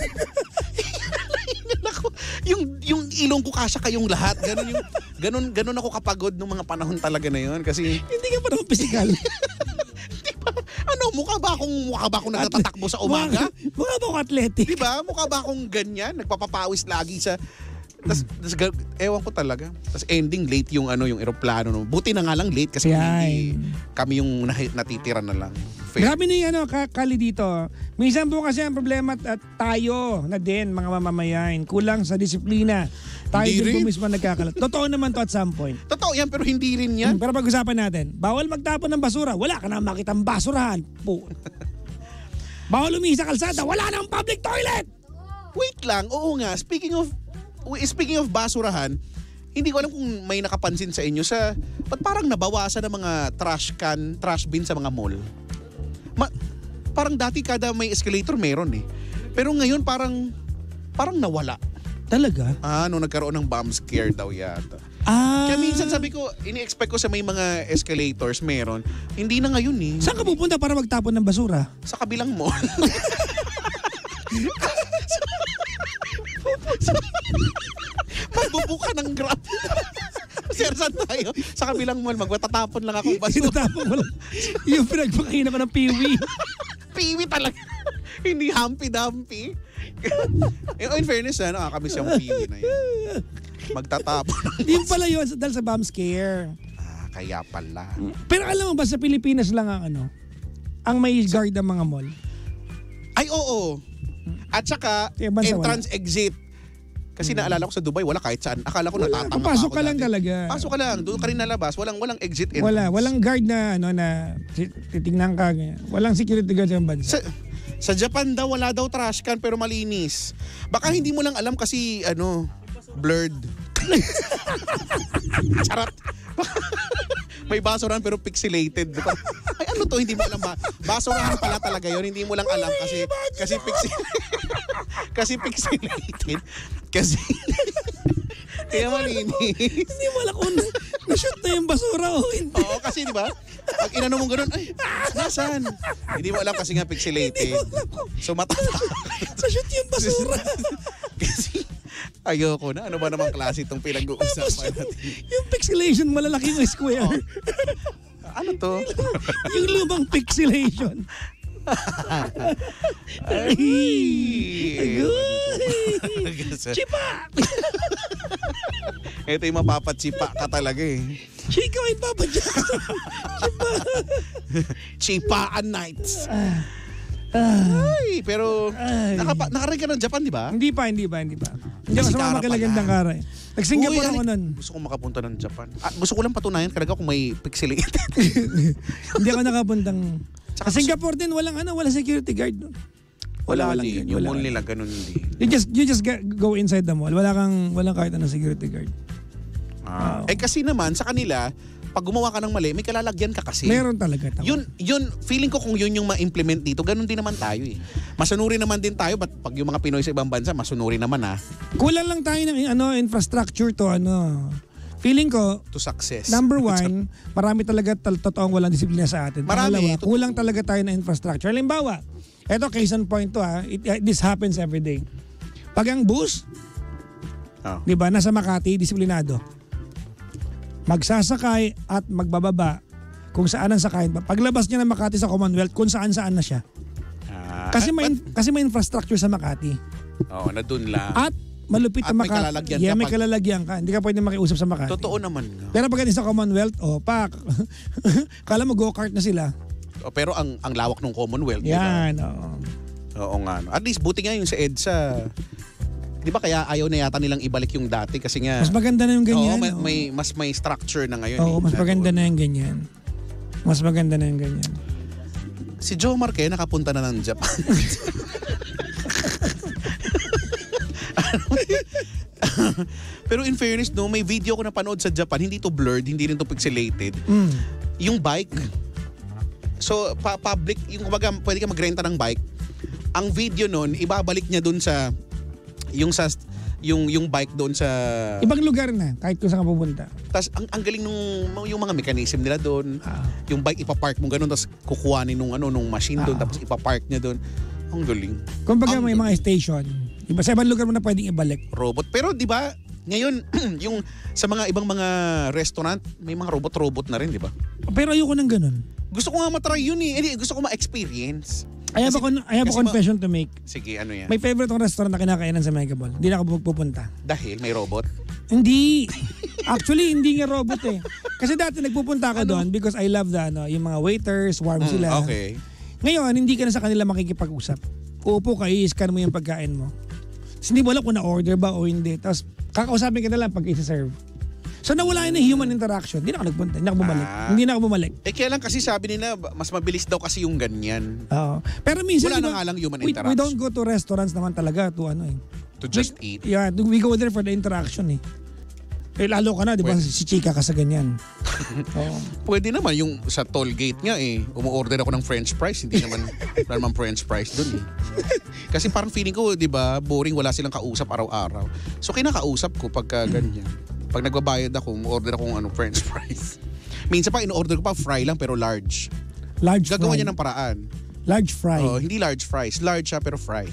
yung ilong ko kasya kayong lahat. Ganun ako kapagod nung mga panahon talaga na yun. Kasi hindi ka pa naman physical. Mukha ba akong nagtatakbo sa umaga? Mukha ba akong athletic? Diba? Mukha ba akong ganyan? Nagpapapawis lagi sa... Tas ewan ko talaga. Tas ending late yung eroplano. No? Buti na nga lang late kasi hindi kami yung natitira na lang. Fair. Grabe na yung kali dito. Minsan po kasi ang problema at tayo na din mga mamamayan. Kulang sa disiplina. Tayo din po mismo nagkakalat. Totoo naman to at some point. Totoo yan pero hindi rin yan. Pero pag-usapan natin, bawal magtapon ng basura. Wala ka na makitang basurahan. Bawal umihi sa kalsada. Wala nang public toilet. Wait lang. Oo nga. Speaking of basurahan, hindi ko alam kung may nakapansin sa inyo ba't parang nabawasan ng mga trash bin sa mga mall. Parang dati kada may escalator meron eh. Pero ngayon parang nawala. Talaga? Nung nagkaroon ng bomb scare daw yata. Kaya minsan sabi ko, ini-expect ko sa may mga escalators meron. Hindi na ngayon eh. Saan ka pupunta para magtapon ng basura? Sa kabilang mall. Magbubuka ng Grab. Saan tayo? Sa kabilang mall, magwatatapon lang ako basura. Tinatapon mo lang. Yung pinagpakain ako ng piwi. Piwi talaga. Hindi humpy-dumpy. In fairness, nakakamiss yung piwi na yan. Magtatapon. Yung pala yun dahil sa bomb scare. Kaya pala. Pero alam mo ba sa Pilipinas lang ang may guard ang mga mall? Ay, oo. At saka, entrance exit. Kasi naalala ko sa Dubai, wala kahit saan. Akala ko natatama pa pasok ako ka lang talaga. Pasok ka lang. Doon ka rin nalabas. Walang exit. Walang guard na titingnan ka. Walang security guard sa bansa. Sa Japan daw, wala daw trash can pero malinis. Baka hindi mo lang alam kasi blurred. Charot. May basurahan pero pixelated. Ay to, hindi mo alam ba? Basurahan pala talaga yun. Hindi mo lang alam kasi pixelated. Kasi kaya malinis. Hindi mo alam kung na-shoot na yung basura o hindi. Oo, kasi di ba? Pag inano mong ganun, ay, nasaan? Hindi mo alam kasi nga pixelated. So na-shoot yung basura. Kasi ayoko na. Ano ba namang klase itong pinag-uusapan natin? Yung pixelation, malalaki yung square. Ano to? Yung lumang pixelation. Ay! Chipa! Ito yung mapapatsipa ka talaga eh. Chico ay Papa Jackson. Chipa! Chipaan nights. Ay, pero nakarinig ka ng Japan, di ba? Hindi pa. Hindi ako sumama kalagandang karay. Nag-Singapore ako nun. Gusto ko makapunta ng Japan. Gusto ko lang patunayan talaga kung may pixelated. Hindi ako nakapuntang... Sa Singapore din, walang security guard. Wala din. Yung mall nila, ganun din. You just go inside the mall. Walang kahit anong security guard. Kasi naman, sa kanila, pag gumawa ka ng mali, may kalalagyan ka kasi. Meron talaga. Yun, feeling ko kung yun yung ma-implement dito, ganun din naman tayo eh. Masunuri naman din tayo, but pag yung mga Pinoy sa ibang bansa, masunuri naman Kulang lang tayo ng infrastructure to Feeling ko, to success. number one, marami talaga totoong walang disiplina sa atin. Marami. Kulang talaga tayo ng infrastructure. Halimbawa, eto case in point to this happens every day. Pag ang bus, di ba, nasa Makati, disiplinado. Magsasakay at magbababa kung saan ang sakayin. Paglabas niya ng Makati sa Commonwealth, kung saan-saan na siya. Kasi may infrastructure sa Makati. Oo, na dun lang. At malupit na may kalalagyan ka. may kalalagyan ka. Hindi ka pwede makiusap sa Makati. Totoo naman. Pero pag sa Commonwealth, kala mo go-kart na sila. Pero ang lawak ng Commonwealth. Yan, Oo nga. At least buti nga yung sa EDSA. Di ba kaya ayaw na yata nilang ibalik yung dati kasi nga... Mas maganda na yung ganyan. Mas may structure na ngayon. Oo, mas maganda na yung ganyan. Mas maganda na yung ganyan. Si Joe Marque nakapunta na ng Japan. Pero in fairness, may video ko napanood sa Japan, hindi to blurred, hindi rin to pixelated. Yung bike, so public, yung kumbaga pwede ka magrenta ng bike. Ang video nun, ibabalik niya dun sa yung bike doon sa ibang lugar na kahit kung saan ka pupunta. Tas ang galing yung mga mechanism nila doon. Yung bike ipapark mo ganun, tas kukuhanin nung machine doon, tapos ipapark niya doon. Ang galing. Kumbaga may mga station. Iba sa ibang lugar mo na pwedeng ibalik. Robot. Pero di ba ngayon yung sa mga ibang mga restaurant may mga robot na rin, di ba? Pero ayoko nang ganun. Gusto ko nga matry yun eh. Gusto ko ma-experience. I have a confession to make. Sige, ano yan? May favorite kong restaurant na kinakainan sa Megaball. Hindi na ako pupunta. Dahil may robot? Hindi. Actually, hindi nga robot eh. Kasi dati nagpupunta ako doon because I love yung mga waiters, warm sila. Okay. Ngayon, hindi ka na sa kanila makikipag-usap. Uupo ka, i-scan mo yung pagkain mo. Tapos hindi mo alam kung na-order ba o hindi. Tapos kakausapin ka na lang pag i-serve. So nawala yun ng human interaction. Hindi na ako nagpunta. Hindi na ako bumalik. Kaya lang kasi sabi nila, mas mabilis daw kasi yung ganyan. Oo. Pero minsan, wala na nga lang human interaction. We don't go to restaurants naman talaga to to just eat. Yeah, we go there for the interaction eh. Lalo ka na, di ba? Si chika ka sa ganyan. Pwede naman yung sa toll gate nga umu-order ako ng french fries. Hindi naman, wala naman french fries dun Kasi parang feeling ko, di ba, boring, wala silang kausap araw-araw. So kinakausap ko pagka ganyan. Pag nagbabayad ako, order ako ng french fries. Minsan pa, in-order ko pa fry lang pero large. Large Gagawa fry? niya ng paraan. Large fry? Hindi large fries. Large siya pero fry.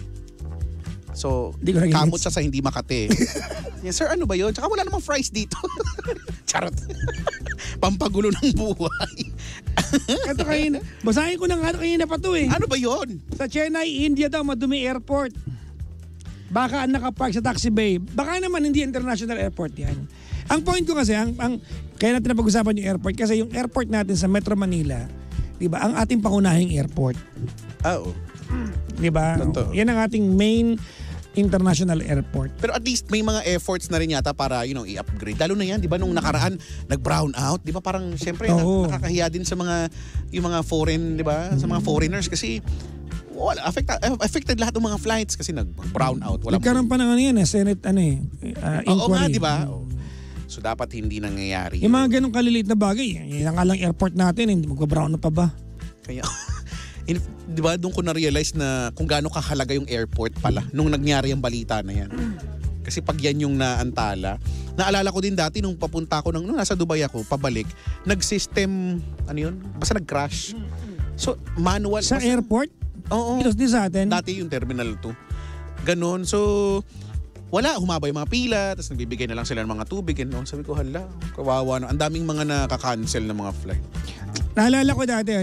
So, kamot siya sa hindi Makati. Yes, sir, ano ba yun? Tsaka wala namang fries dito. Charot. Pampagulo ng buhay. Ito kanina. Basahin ko na nga kanina pa to eh. Ano ba yun? Sa Chennai, India daw, madumi airport. Baka nakapark sa taxi bay. Baka naman hindi international airport yan. Ang point ko kasi, kaya natin napag-usapan yung airport kasi yung airport natin sa Metro Manila, di ba, ang ating pangunahing airport. Oo. Di ba? Yan ang ating main international airport. Pero at least may mga efforts na rin yata para, i-upgrade. Lalo na yan, di ba, nung nakaraan, nag-brown out. Di ba, parang, syempre, nakakahiya din sa yung mga foreign, di ba, sa mga foreigners kasi, wala, affected lahat ng mga flights kasi nag-brown out. Nagkaroon pa ng Senate, inquiry. Oo nga, di ba? So, dapat hindi nangyayari. Yung mga ganong kaliliit na bagay, yan nga lang airport natin, hindi magpa-brown na pa ba? Kaya, di ba, doon ko na-realize na kung gaano kahalaga yung airport pala nung nangyari ang balita na yan. Kasi pag yan yung naantala, naalala ko din dati nung papunta ko, nung nasa Dubai ako, pabalik, nag-system, basta nag-crash. So, manual. Sa airport? Oo. Ilos din sa atin? Dati yung Terminal 2. Ganon. So, wala, humaba yung mga pila, tapos nagbibigay na lang sila ng mga tubig. Sabi ko, hala, kawawa na. Ang daming mga nakaka-cancel na mga flight. Naalala ko dati,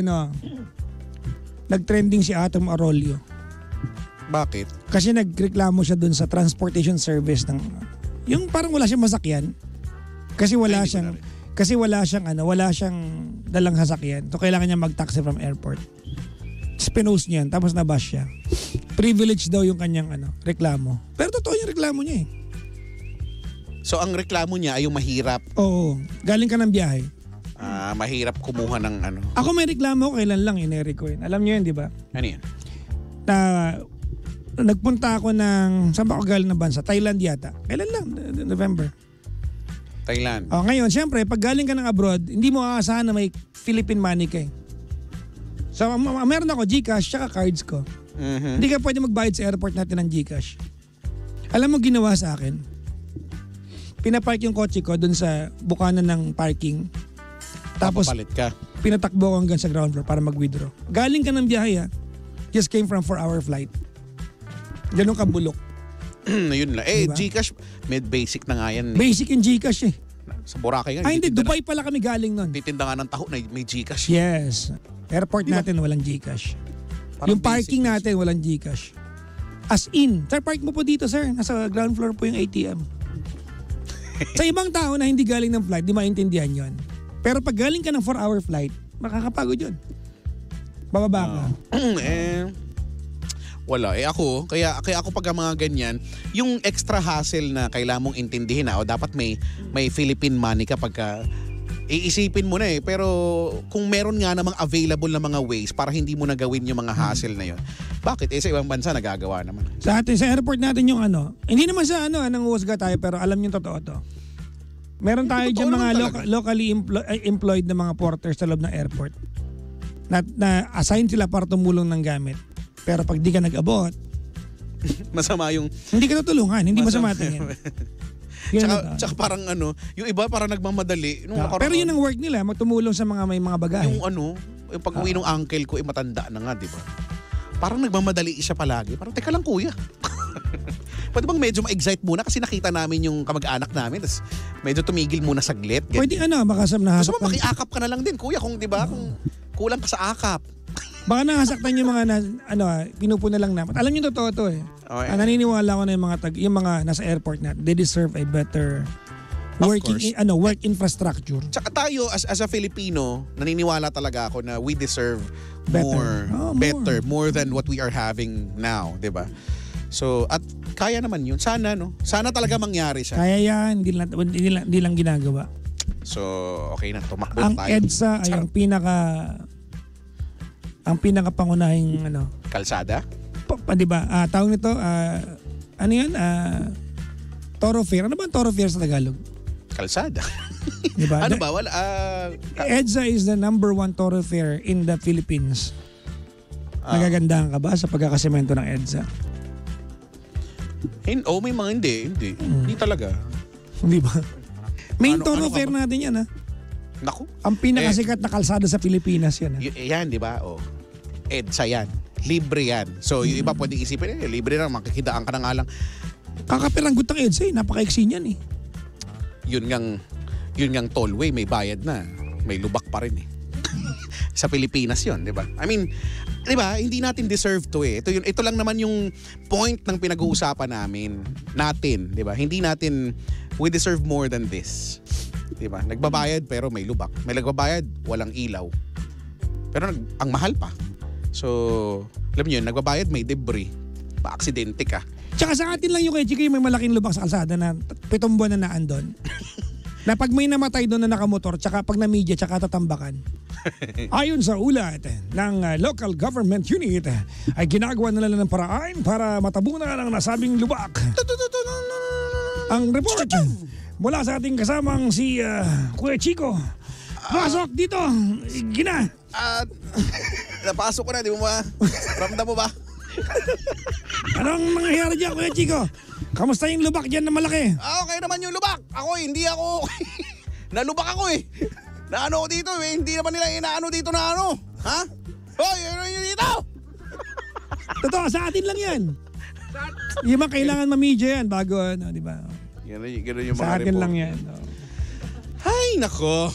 nag-trending si Atom Arroyo. Bakit? Kasi nagreklamo siya dun sa transportation service ng, yung parang wala siyang masakyan. Kasi wala siyang dalang sasakyan. So kailangan niya mag-taxi from airport. Pinost niya, tapos nabash siya. Privilege daw yung kanyang reklamo. Pero totoo yung reklamo niya eh. So ang reklamo niya ay yung mahirap. Oo. Galing ka ng biyahe. Mahirap kumuha ng Ako may reklamo ko kailan lang Eric ko yun. Alam niyo yun, di ba? Ano yan? Na nagpunta ako ng, saan ba ako galing na bansa? Thailand yata. Kailan lang? November. Thailand. Ngayon, syempre, pag galing ka ng abroad, hindi mo aasahan na may Philippine money ka eh. So, meron ako GCash tsaka cards ko. Hindi ka pwede magbayad sa airport natin ng GCash. Alam mo ginawa sa akin? Pinapark yung kotse ko dun sa bukana ng parking. Tapos, Papalit ka. pinatakbo ko hanggang sa ground floor para mag-withdraw. Galing ka ng biyahe just came from 4-hour flight. Ganun ka bulok. Yun lang. Diba? GCash, basic na nga yan. Basic yung GCash eh. Sa Boracay nga. Hindi, Dubai pala kami galing nun. Titinda nga ng taho na may GCash. Yes. Airport natin walang GCash. Parang Yung parking basic natin walang GCash. As in, sir, park mo po dito, sir. Nasa ground floor po yung ATM. Sa ibang tao na hindi galing ng flight, di maintindihan yon. Pero pag galing ka ng 4-hour flight, makakapagod yun. Bababa ka. Wala. Ako, kaya ako pag mga ganyan, yung extra hassle na kailangan mong intindihin na, dapat may Philippine money kapag iisipin mo na eh. Pero kung meron nga namang available na mga ways para hindi mo na gawin yung mga hassle na yun, bakit? Sa ibang bansa nagagawa naman. Sa atin, sa airport natin yung hindi naman sa nanguhusga tayo, pero alam niyo totoo to. Meron tayo dyan mga locally employed na mga porters sa loob ng airport. Na assign sila para tumulong ng gamit. Pero pag di ka nag-abot, masama yung... Hindi ka tutulungan, hindi masama tingin. Tsaka parang yung iba parang nagmamadali. Pero yun ang work nila, magtumulong sa mga may mga bagahe. Yung yung pag-uwi ng uncle ko, matanda na nga, di ba? Parang nagmamadali siya palagi. Parang, teka lang kuya. Pwede bang medyo ma-excite muna kasi nakita namin yung kamag-anak namin. Tapos medyo tumigil muna saglit. Pwede makasam na hasaktan. Gusto mo makiakap ka na lang din, kuya, kung di ba? Kung kulang ka sa akap. Baka nakasaktan yung mga pinupuna lang naman. Alam niyo totoo to eh. Okay. Naniniwala ko na yung mga nasa airport na they deserve a better work infrastructure. Tsaka tayo as a Filipino, naniniwala talaga ako na we deserve better. more than what we are having now, 'di ba? So, at kaya naman 'yun. Sana Sana talaga mangyari siya. Kaya yan, hindi lang ginagawa. So, okay na, tumakbo ang tayo. EDSA ay ang pinakapangunahing kalsada? Di ba? Tawag nito, ano yan? Thoroughfare. Ano ba ang thoroughfare sa Tagalog? Kalsada. Di ba? Ano ba? Wala. EDSA is the number 1 thoroughfare in the Philippines. Nagagandahan ka ba sa pagkakasemento ng EDSA? May mga hindi. Hindi talaga. Di ba? Main thoroughfare natin yan, ha? Naku. Ang pinakasikat na kalsada sa Pilipinas yan. Yan, di ba? EDSA yan. Libre yan. So, yung iba pwede isipin, libre na, makikidaan ka na nga lang. Kakapiranggot ng EDSA, napaka-eksi niyan eh. Yun ngang tollway, may bayad na. May lubak pa rin eh. Sa Pilipinas yun, di ba? I mean, di ba, hindi natin deserve to eh. Ito lang naman yung point ng pinag-uusapan natin, di ba? Hindi natin, we deserve more than this. Di ba? Nagbabayad pero may lubak. May nagbabayad, walang ilaw. Pero ang mahal pa. So, alam niyo yun, nagbabayad, may debris. Pa-aksidente ka. Tsaka sa atin lang yung kay Chiki, may malaking lubak sa kalsada na 7 buwan na naan doon. Na pag may namatay doon na nakamotor, tsaka pag na-media, tsaka tatambakan. Ayon sa ulat ng local government unit, ay ginagawa nila ng paraan para matabunan ang nasabing lubak. Ang report mula sa ating kasamang si Kuya Chico. Pasok dito, Gina. Napasok ko na, di mo ba? Ramdam mo ba? Anong nangyayari dyan, Kuya Chico? Kamusta yung lubak dyan na malaki? Okay naman yung lubak. Hindi ako. Nalubak ako eh. Naano ko dito eh. Hindi naman nila inaano dito na ano. Ha? Hoy, ano yun dito? Totoo, sa atin lang yan. Yung mga kailangan ma-media yan bago, di ba? Ganun yung mga sa atin report. lang yan. Ay, nako.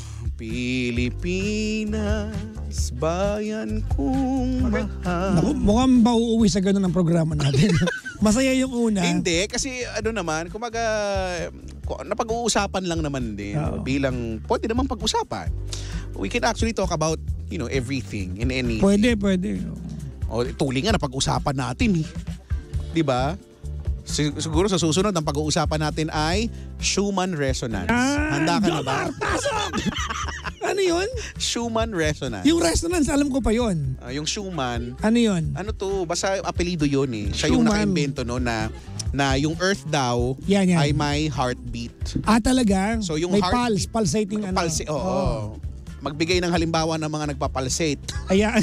Pilipinas, bayan kong mahal. Naku, mukhang mauuwi sa ganun ang programa natin. Masaya yung una. Hindi, kasi naman, kumaga, napag-uusapan lang naman din. Bilang, pwede naman pag-usapan. We can actually talk about, everything and anything. Pwede. Tulingan na pag-usapan natin eh. Diba? Siguro sa susunod ang pag-uusapan natin ay Schumann resonance. Handa ka na ba? Pasok! Ano yun? Schumann resonance. Yung resonance, alam ko pa yun. Yung Schumann. Ano yun? Ano to? Basta apelido yun eh. Siya yung Schumann. naka-invento no na na yung Earth daw Yan. ay may heartbeat. Talaga? So, yung may heartbeat- pulsating ano. Oo. Magbigay ng halimbawa ng mga nagpapulsate. Ayan.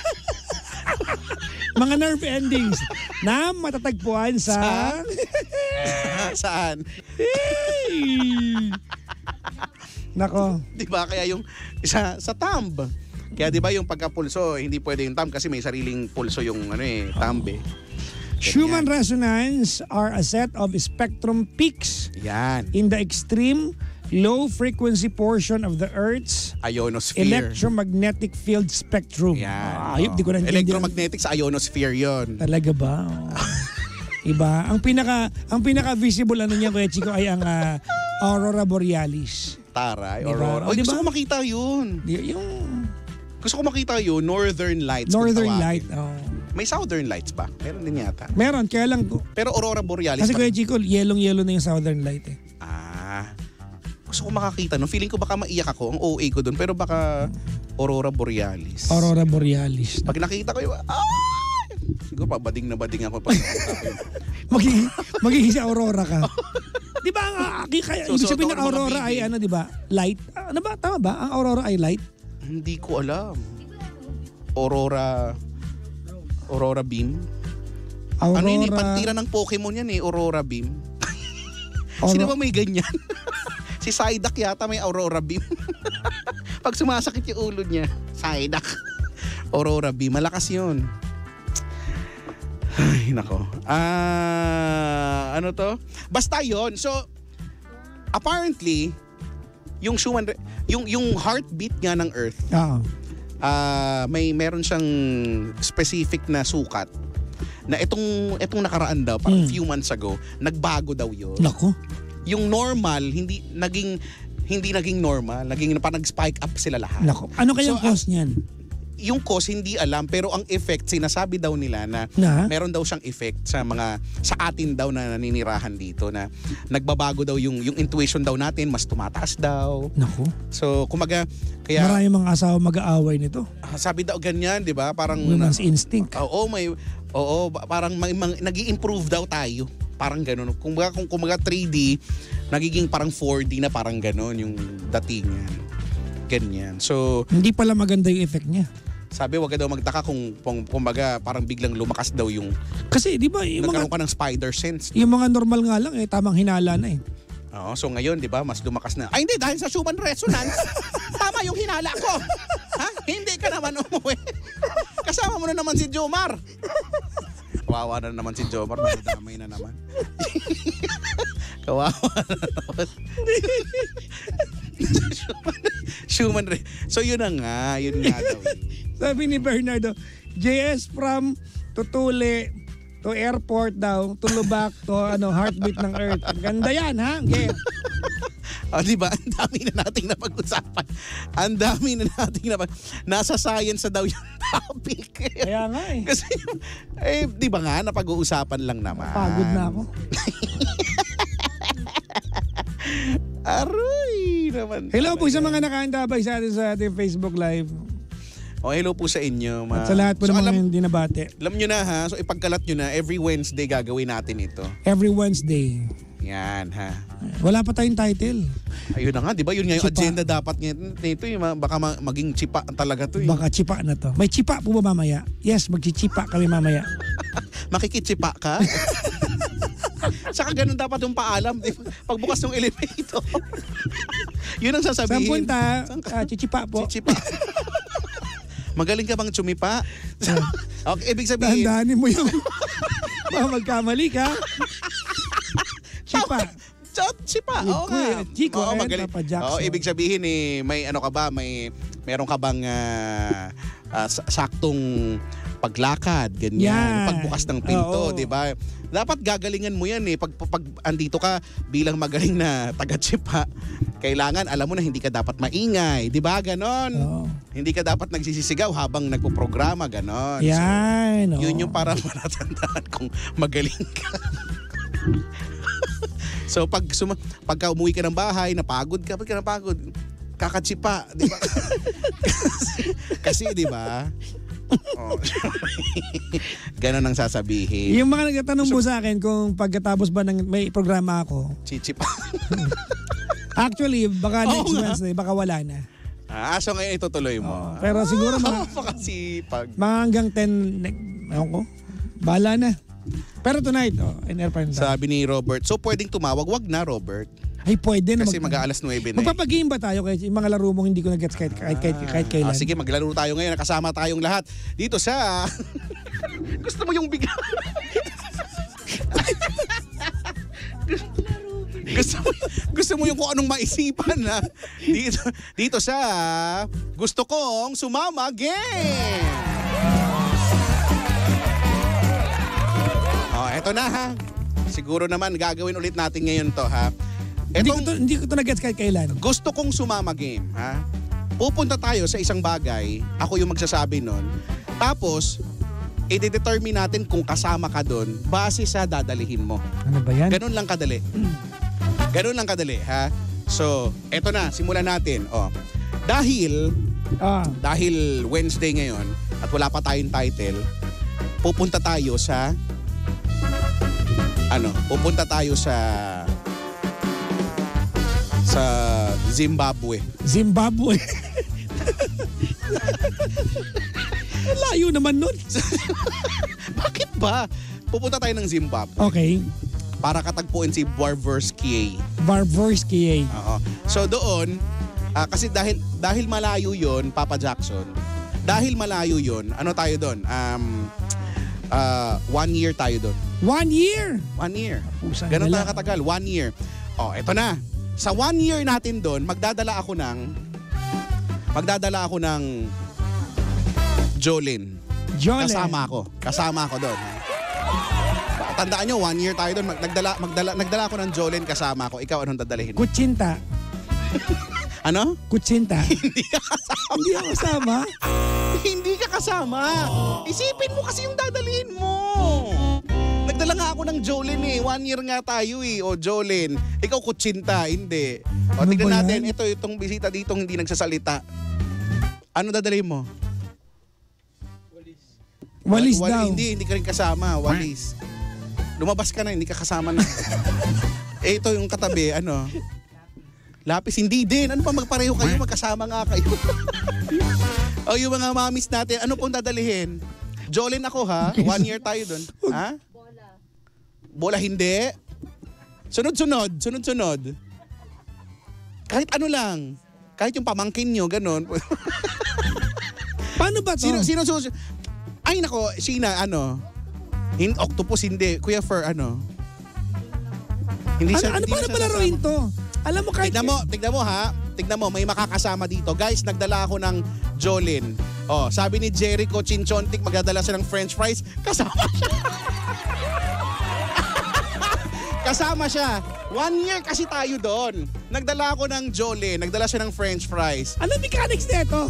Mga nerve endings na matatagpuan sa... Saan? Nako. Di ba? Kaya yung isa sa thumb. Kaya di ba yung pagkapulso, hindi pwede yung thumb kasi may sariling pulso yung thumb eh. Schumann resonance are a set of spectrum peaks Yan. in the extreme low frequency portion of the Earth's Ionosphere. electromagnetic field spectrum. Yan. Ayop, di ko na Electromagnetic sa ionosphere yon. Talaga ba? Iba. Ang pinaka visible niya, Kuya Chico, ay ang Aurora Borealis. Taray, Diba? Aurora. O, diba? Gusto ko makita yun. Yung Gusto ko makita yun, Northern Lights. kung Northern tawagin. Light. May Southern Lights ba? Meron din yata. Meron, kaya lang. Pero Aurora Borealis. Kasi pa Kuya rin. Chico, yellow na yung Southern Light eh. Gusto ko makakita no. Feeling ko baka maiyak ako. Ang OA ko dun. Pero baka Aurora Borealis. Aurora Borealis. Pag nakita ko yung... Siguro pa bading na bading ako. Pag Magiging si Aurora ka. Di ba ibig sabihin ng Susuot ako ng mga Aurora ay bibig. di ba? Light? Ano ba? Tama ba? Ang Aurora ay light? Hindi ko alam. Aurora Beam. Aurora. Ano yun pantira ng Pokemon yan Aurora Beam. Sino ba may ganyan? Si Psyduck yata may Aurora Beam. Pag sumasakit yung ulo niya, Psyduck. Aurora Beam, malakas yun. Ay, nako. Ano to? Basta yun. So, apparently, yung yung heartbeat nga ng Earth, meron siyang specific na sukat na itong nakaraan daw, parang few months ago, nagbago daw yun. Nako. Yung normal, hindi naging normal. Parang nag-spike up sila lahat. Nako. Ano kayang So, cause niyan? Yung cause hindi alam, pero ang effect sinasabi daw nila na meron daw siyang effect sa atin daw na naninirahan dito, na nagbabago daw yung intuition daw natin, mas tumataas daw. Nako. So kumaga kaya Maraming mga asawa mag-aaway nito. sabi daw ganyan, 'di ba? Parang Women's instinct. parang nag-i-improve daw tayo. Parang gano'n. Kumaga 3D, nagiging parang 4D na parang gano'n yung datingan. Ganyan. So, Hindi pala maganda yung effect niya. sabi wag ka daw magtaka kung kumbaga parang biglang lumakas daw yung Kasi di ba yung nagkaroon mga, ka ng spider sense. yung mga normal nga lang tamang hinala na eh. Oo, so ngayon 'di ba mas lumakas na. Ay hindi, dahil sa Schumann resonance. Tama yung hinala ko. Ha? Hindi ka naman umuwi. Kasama mo na naman si Jomar. Kawawa na naman si Jomar, madamay na naman. Kawawa na naman. So yun nga daw. Sabi ni Bernardo, JS from Tutuli to airport daw, to Lubak to heartbeat ng Earth. Ang ganda yan, ha? Okay. Di ba? Ang dami na nating napag-usapan. Ang dami na nating nasa science na daw yung topic. Kaya nga eh. Kasi, di ba nga, napag-uusapan lang naman. Pagod na ako. Aroy naman. Hello po sa mga nakaantabay sa atin sa ating Facebook Live. Hello po sa inyo. At sa lahat po ng mga hindi nabate. Alam nyo na ha, so ipagkalat nyo na, every Wednesday gagawin natin ito. Every Wednesday. Yan ha. Wala pa tayong title. Ayun na nga, di ba? Yun nga yung Chipa. agenda dapat nito. Baka maging chipa talaga to. Baka chipa na to. May chipa po ba mamaya? Yes, magchichipa kami mamaya. Makikichipa ka? Saka ganun dapat yung paalam. Diba? Pagbukas ng elevator. Yun ang sasabihin. Saan punta? Chichipa po. Chichipa. Magaling ka bang chumipa? Okay, ibig sabihin... Dahan-dahanin mo yung... magkamali ka. Chipa. Chipa. Oo nga. Chico and magaling. Papa Jackson. Ibig sabihin may ano ka ba? Meron ka bang saktong paglakad, ganyan. Yan. Pagbukas ng pinto, di ba? Dapat gagalingan mo yan eh. Pag andito ka bilang magaling na taga-chipa, kailangan alam mo na hindi ka dapat maingay. Di ba? Ganon. Oo. Hindi ka dapat nagsisisigaw habang nagpo-programa. Ganon. Yan. So, yun yung para matatandaan kung magaling ka. So pagka umuwi ka ng bahay, napagod ka, kakatsipa, di ba? kasi di ba? Ganon ang sasabihin. Yung mga nagtatanong mo sa akin kung pagkatapos ba ng may programa ako. Chichip. Actually, baka next Wednesday, baka wala na. So ngayon itutuloy mo. Pero siguro Pakasipag. mga hanggang 10, ewan ko, bahala na. Pero tonight, in-air pa rin tayo. Sabi ni Robert, so pwedeng tumawag? Wag na, Robert. Ay, pwede na. Kasi mag-aalas 9 na eh. Magpapag-game ba tayo kahit yung mga laro mong hindi ko na-gets kahit kailan? Sige, maglaro tayo ngayon. Nakasama tayong lahat dito sa... Gusto mo yung bigla? gusto mo yung kung anong maisipan na dito sa Gusto Kong Sumama Game. Eto na ha. Siguro naman gagawin ulit natin ngayon to ha. Hindi ko to na-gets kahit kailan. Gusto Kong Sumama Game, ha? Pupunta tayo sa isang bagay, ako yung magsasabi nun. Tapos, i-determine natin kung kasama ka doon base sa dadalihin mo. Ano ba yan? Ganun lang kadali. Ganun lang kadali, ha? So, eto na, simulan natin. Dahil Wednesday ngayon at wala pa tayong title, pupunta tayo sa Zimbabwe. Zimbabwe. Layo naman nun. Bakit ba? Pupunta tayo ng Zimbabwe. Okay. Para katagpuin si Barversky. Barversky. Oo. So doon, kasi dahil malayo yon, Papa Jackson, dahil malayo yon, ano tayo doon? 1 year tayo doon. 1 year? 1 year. Ganun tayo katagal, 1 year. Eto na. Sa 1 year natin doon, magdadala ako ng Jolene. Kasama ako doon. Tandaan nyo, 1 year tayo doon. Nagdala ako ng Jolene kasama ko. Ikaw, anong dadalhin mo? Kutsinta. Ano? Kutsinta. Hindi ka kasama. Hindi ako kasama. Hindi ka kasama. Isipin mo kasi yung dadalhin mo. Nagdala nga ako ng Jolene eh. 1 year nga tayo eh. Jolene. Ikaw kutsinta. Hindi. Tignan natin. Itong bisita dito hindi nagsasalita. Ano dadalhin mo? Walis daw. Hindi ka rin kasama. Walis. Lumabas ka na. Hindi ka kasama na. Ito yung katabi. Ano? Lapis. Hindi din. Ano pa magpareho kayo? Magkasama nga kayo. Yung mga mamis natin. Ano pong dadalhin? Jolene ako ha. 1 year tayo dun. Ha? Bola hindi. Sunod-sunod. Kahit ano lang. Kahit yung pamangkin nyo, ganun. Paano ba to? Sino ay nako, Sheena, octopus hindi. Kuya Fer, Hindi siya. Ano paano palaruin to? Alam mo kahit... Tignan mo ha. Tignan mo, may makakasama dito. Guys, nagdala ako ng Jolene. Sabi ni Jericho Chinchontik, magdadala siya ng french fries. Kasama siya. Kasama siya. 1 year kasi tayo doon. Nagdala ako ng Jolene. Nagdala siya ng french fries. Ano mechanics nito?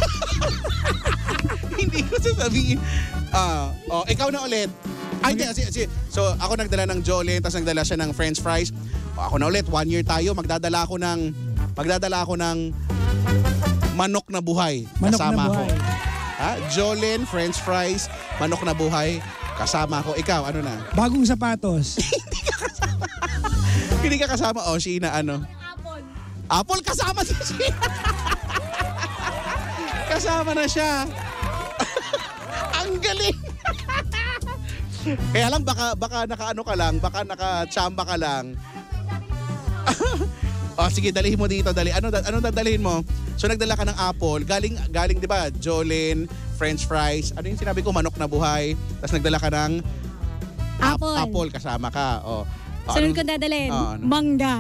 Hindi ko sasabihin. Ikaw na ulit. So, ako nagdala ng Jolene, tapos nagdala siya ng french fries. Ako na ulit, 1 year tayo. Magdadala ako ng manok na buhay. Kasama ko. Jolene, french fries, manok na buhay. Kasama ko. Ikaw, ano na? Bagong sapatos. Hindi ka kasama. Sheena, ano? Apple kasama si Sheena. Kasama na siya. Ang galing. Kaya lang baka naka-ano ka lang, baka naka-chamba ka lang. Sige, dalhin mo dito, dali. Ano dadalhin mo? So nagdala ka ng apple, galing 'di ba? Jolene, french fries. Ano yung sinabi ko, manok na buhay. Tapos nagdala ka ng apple kasama ka. Sunod ko dadalhin, mangga.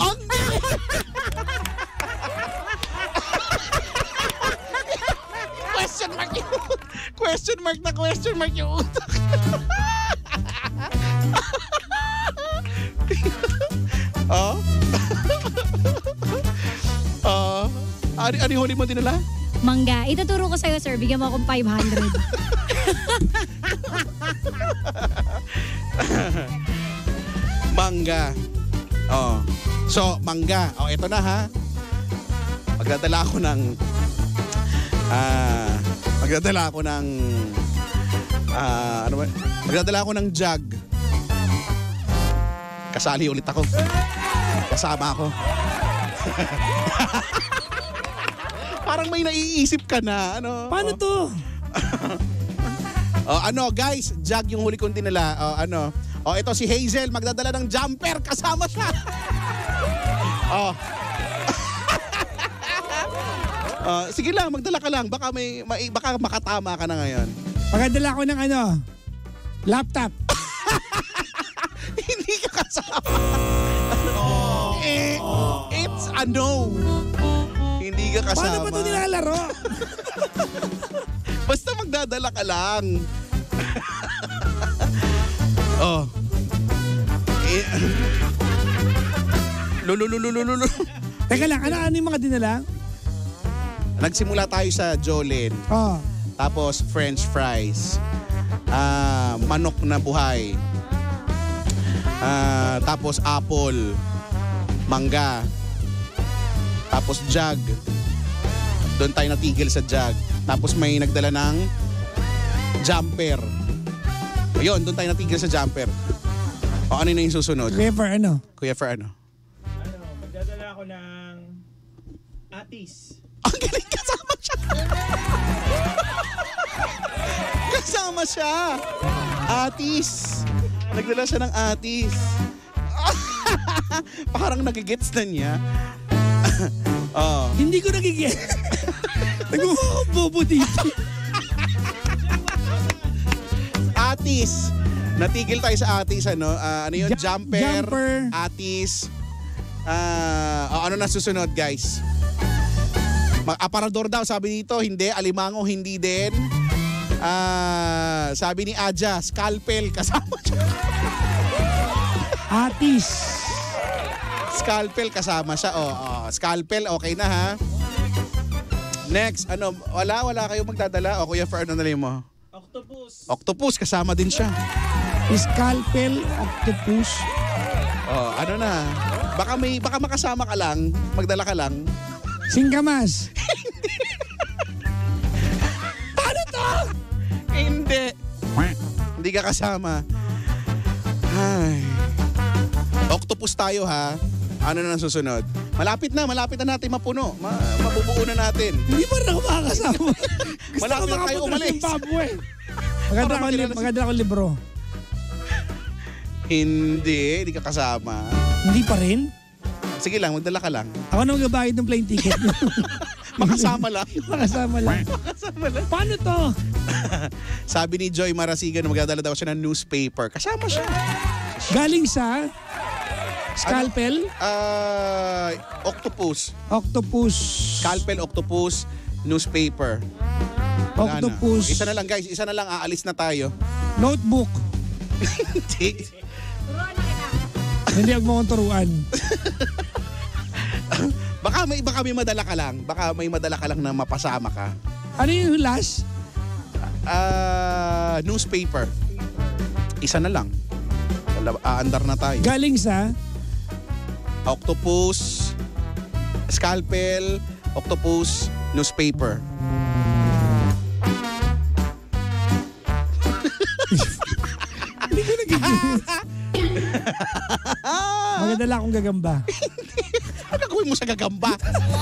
Question mark yung utak. Ano yung huli mo dinala? Mangga. Ituturo ko sa'yo, sir. Bigyan mo akong 500. Mangga. So, mangga. Ito na ha. Magdadala ako ng Ano ba? Magdadala ako ng jug. Kasali ulit ako. Kasama ako. Parang may naiisip ka na. Ano? Paano to? Guys, jug yung huli kong dinala. Ito si Hazel, magdadala ng jumper. Kasama siya. Sige lang, magdala ka lang. Baka makatama ka na ngayon. Pagdadala ko ng laptop. Hindi ka kasama. It's a no. Hindi ka kasama. Paano ba ito nilalaro? Basta magdadala ka lang. Lulululululu. Teka lang, ano yung mga dinala? Nagsimula tayo sa Jolene. Tapos French fries. Manok na buhay. Tapos apple. Mangga. Tapos jug. Doon tayo natigil sa jug. Tapos may nagdala ng jumper. Ayun, doon tayo natigil sa jumper. Ano na yung susunod? Kuya Fer, ano? Kuya Fer, ano? Magdadala ako ng atis. Ang galing, kasama siya. Kasama siya. Atis. Nagdala siya ng atis. Parang nagigets na niya. Hindi ko nagigets. Nag-bobo dito. Atis. Natigil tayo sa atis, ano? Ano yun? Jumper. Atis. Ano na susunod, guys? Aparador daw, sabi dito, hindi. Alimango, hindi din. Sabi ni Aja, scalpel, kasama siya. Atis. Scalpel, kasama siya. Scalpel, okay na ha. Next, wala kayo magdadala? O Kuya Fer, ano nalay mo? Octopus. Octopus, kasama din siya. Scalpel, octopus. Ano na? Baka makasama ka lang, magdala ka lang. Singkamas. Paano to? Hindi. Hindi ka kasama. Ay. Octopus tayo ha. Ano na susunod? Malapit na natin mapuno. Mabubuo na natin. Hindi pa rin ako makakasama. Malapit na tayo umalis. Maganda akong libro. Hindi ka kasama. Hindi pa rin? Sige lang, magdala ka lang. Ako na magbabayad ng plane ticket. Makasama lang. Makasama lang. Paano to? Sabi ni Joy Marasigan, magdadala daw siya ng newspaper. Kasama siya. Galing sa scalpel? Octopus. Octopus. Scalpel, octopus, newspaper. Wala Octopus. na. Isa na lang guys, aalis na tayo. Notebook. Hindi. Hindi ako mong turuan. Baka may madala ka lang. Baka may madala ka lang na mapasama ka. Ano yung last? Newspaper. Isa na lang. Aandar na tayo. Galing sa? Octopus, scalpel, octopus, newspaper. Hindi ko nagigilits. Magdadala akong gagamba. Ano gawin mo sa gagamba?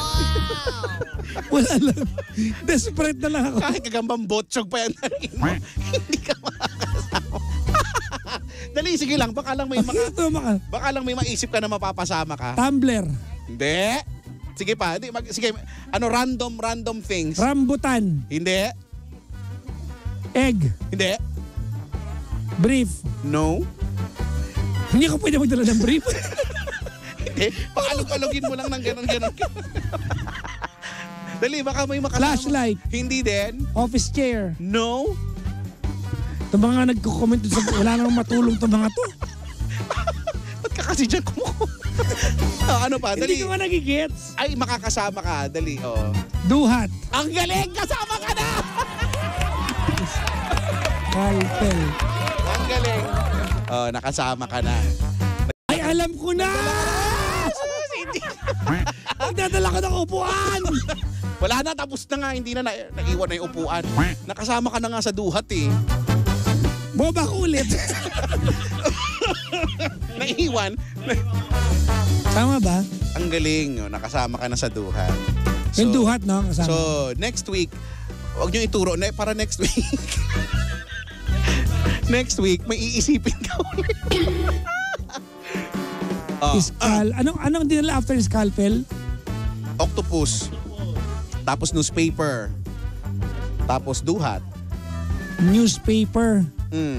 Wala lang. Desperate na lang ako. Kahit gagambang botchog pa yan. Hindi ka makakasama. Dali, sige lang. Baka lang may maisip ka na mapapasama ka. Tumbler. Hindi. Sige pa. Sige. Random things. Rambutan. Hindi. Egg. Hindi. Brief. No. Hindi ako pwede magdala ng brief. Hindi. Pakalog-alogin mo lang ng ganon. Dali, baka may makasama. Flashlight. Hindi din. Office chair. No. Itong mga nagko-comment sa wala namang matulong itong mga to. Ba't ka kasi dyan kumukuha? Ano pa? Dali. Hindi ko nga nagigets. Ay, makakasama ka. Dali, Duhat. Ang galing! Kasama ka na! Scalpel. Ang galing. Nakasama ka na. Ay, alam ko na! Magdadala ko ng upuan! Wala na, tapos na nga. Hindi na naiwan na yung upuan. Nakasama ka na nga sa duhat eh. Boba ko ulit. Naiwan. Tama ba? Ang galing. Nakasama ka na sa duhat. Yung duhat, no? Kasama. So, next week, huwag nyo ituro. Para next week. Next week, may iisipin ka ulit. Anong dinala after scalpel? Octopus. Tapos newspaper. Tapos duhat. Newspaper.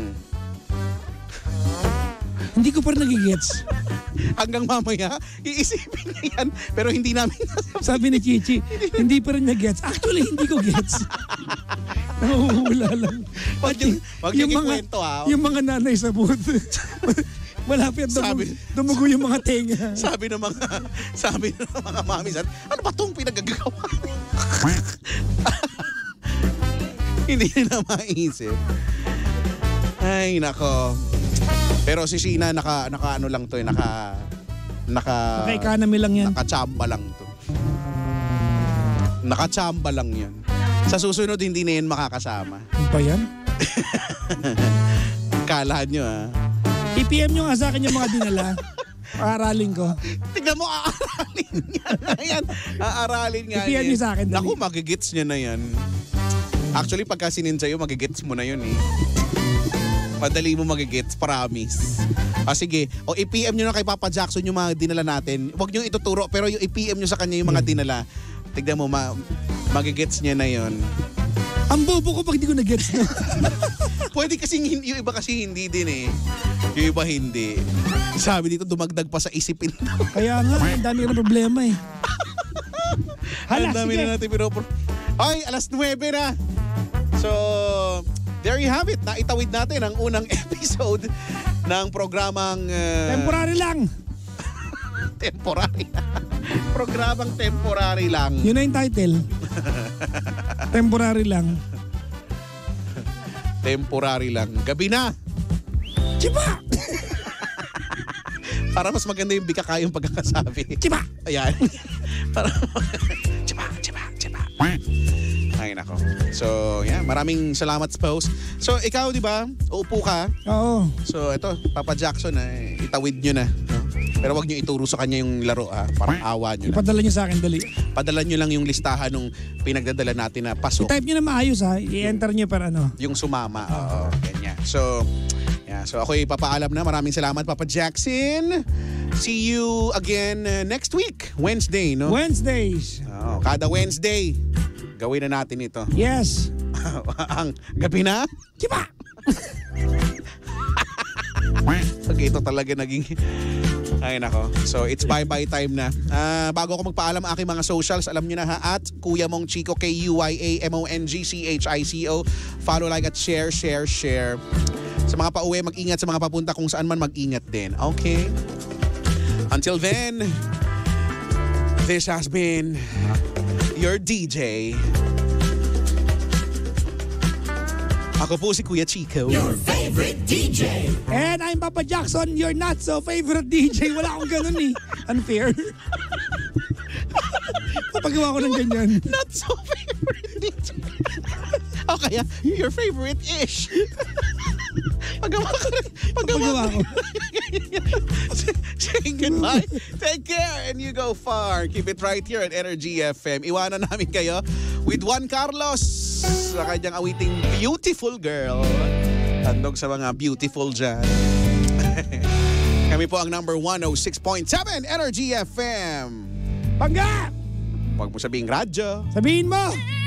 Hindi ko pa rin nagigets. Hanggang mamaya, iisipin niya yan. Pero hindi namin Sabi ni Chichi, hindi pa rin niya gets. Actually, hindi ko gets. Nahuhula lang. Wag yung ikwento ha. Yung mga nanay sa booth. Malapit dumugo yung mga tenga. Sabi ng mga mami, ano ba itong pinagagawa? Hindi na maisip. Ay, nako. Pero si Sheena, naka-ano lang to, Naka-economy lang yan. Nakachamba lang to. Nakachamba lang yan. Sa susunod, hindi na yan makakasama. Ano ba yan? Kalahan nyo I-PM nyo nga sa akin yung mga dinala. Aaralin ko. Tignan mo, aaralin nga yan. Aaralin nga I-PM nyo sa akin. Dali. Naku, magigits niya na yan. Actually, pagka sinin sa'yo, magigits mo na yun eh. Madali mo magigits, promise. Sige, i-PM nyo na kay Papa Jackson yung mga dinala natin. Huwag nyo ituturo, pero yung i-PM nyo sa kanya yung mga dinala. Tignan mo, magigits niya na yun. Ang bobo ko pag di ko na-gets na. Pwede kasi yung iba kasi hindi din eh. Yung iba hindi. Sabi dito, dumagdag pa sa isipin. Kaya nga, ang dami ng problema eh. Ang dami na natin Ay, 9:00 na. So, there you have it. Naitawid natin ang unang episode ng programang... temporary lang. Temporary. Programang temporary lang. Yun na yung title. Temporary lang. Temporary lang. Gabi na. Chiba! Para mas maganda yung bika kayong pagkakasabi. Chiba! Ayan. Para chiba. Ay, nako. So, yeah, maraming salamat, Spouse. So, ikaw, di ba? Uupo ka. Oo. So, ito, Papa Jackson, itawid nyo na. No? Pero wag nyo ituro sa kanya yung laro, ha? Parang awa nyo na. Ipadala nyo sa akin, dali. Padala nyo lang yung listahan nung pinagdadala natin na pasok. I-type nyo na maayos, ha? I-enter nyo para ano. Yung sumama. Oo, ganyan. So, yeah. So, ako'y papaalam na. Maraming salamat, Papa Jackson. See you again next week. Wednesday, no? Wednesdays. Kada Wednesday, gawin na natin ito. Yes. Ang gabi na? Chiba! Okay, ito talaga naging... Ay nako. So it's bye-bye time na. Bago ako magpaalam aking mga socials, alam niyo na ha, at Kuya Mong Chico, KUYAMONGCHICO. Follow, like at share. Sa mga pauwi, mag-ingat. Sa mga papunta kung saan man, mag-ingat din. Okay? Until then, this has been your DJ. Ako po si Kuya Chico. Your favorite DJ. And I'm Papa Jackson, your not so favorite DJ. Wala akong ganun eh. Unfair. Papagawa ko ng ganyan. Not so favorite DJ. O kaya, your favorite-ish. Pagawa ko. Saying goodbye. Take care and you go far. Keep it right here at Energy FM. Iwanan namin kayo with Juan Carlos sa kanyang awiting Beautiful Girl. Tandog sa mga beautiful dyan. Kami po ang number 106.7 Energy FM. Pangga! Huwag mo sabihing radyo. Sabihin mo!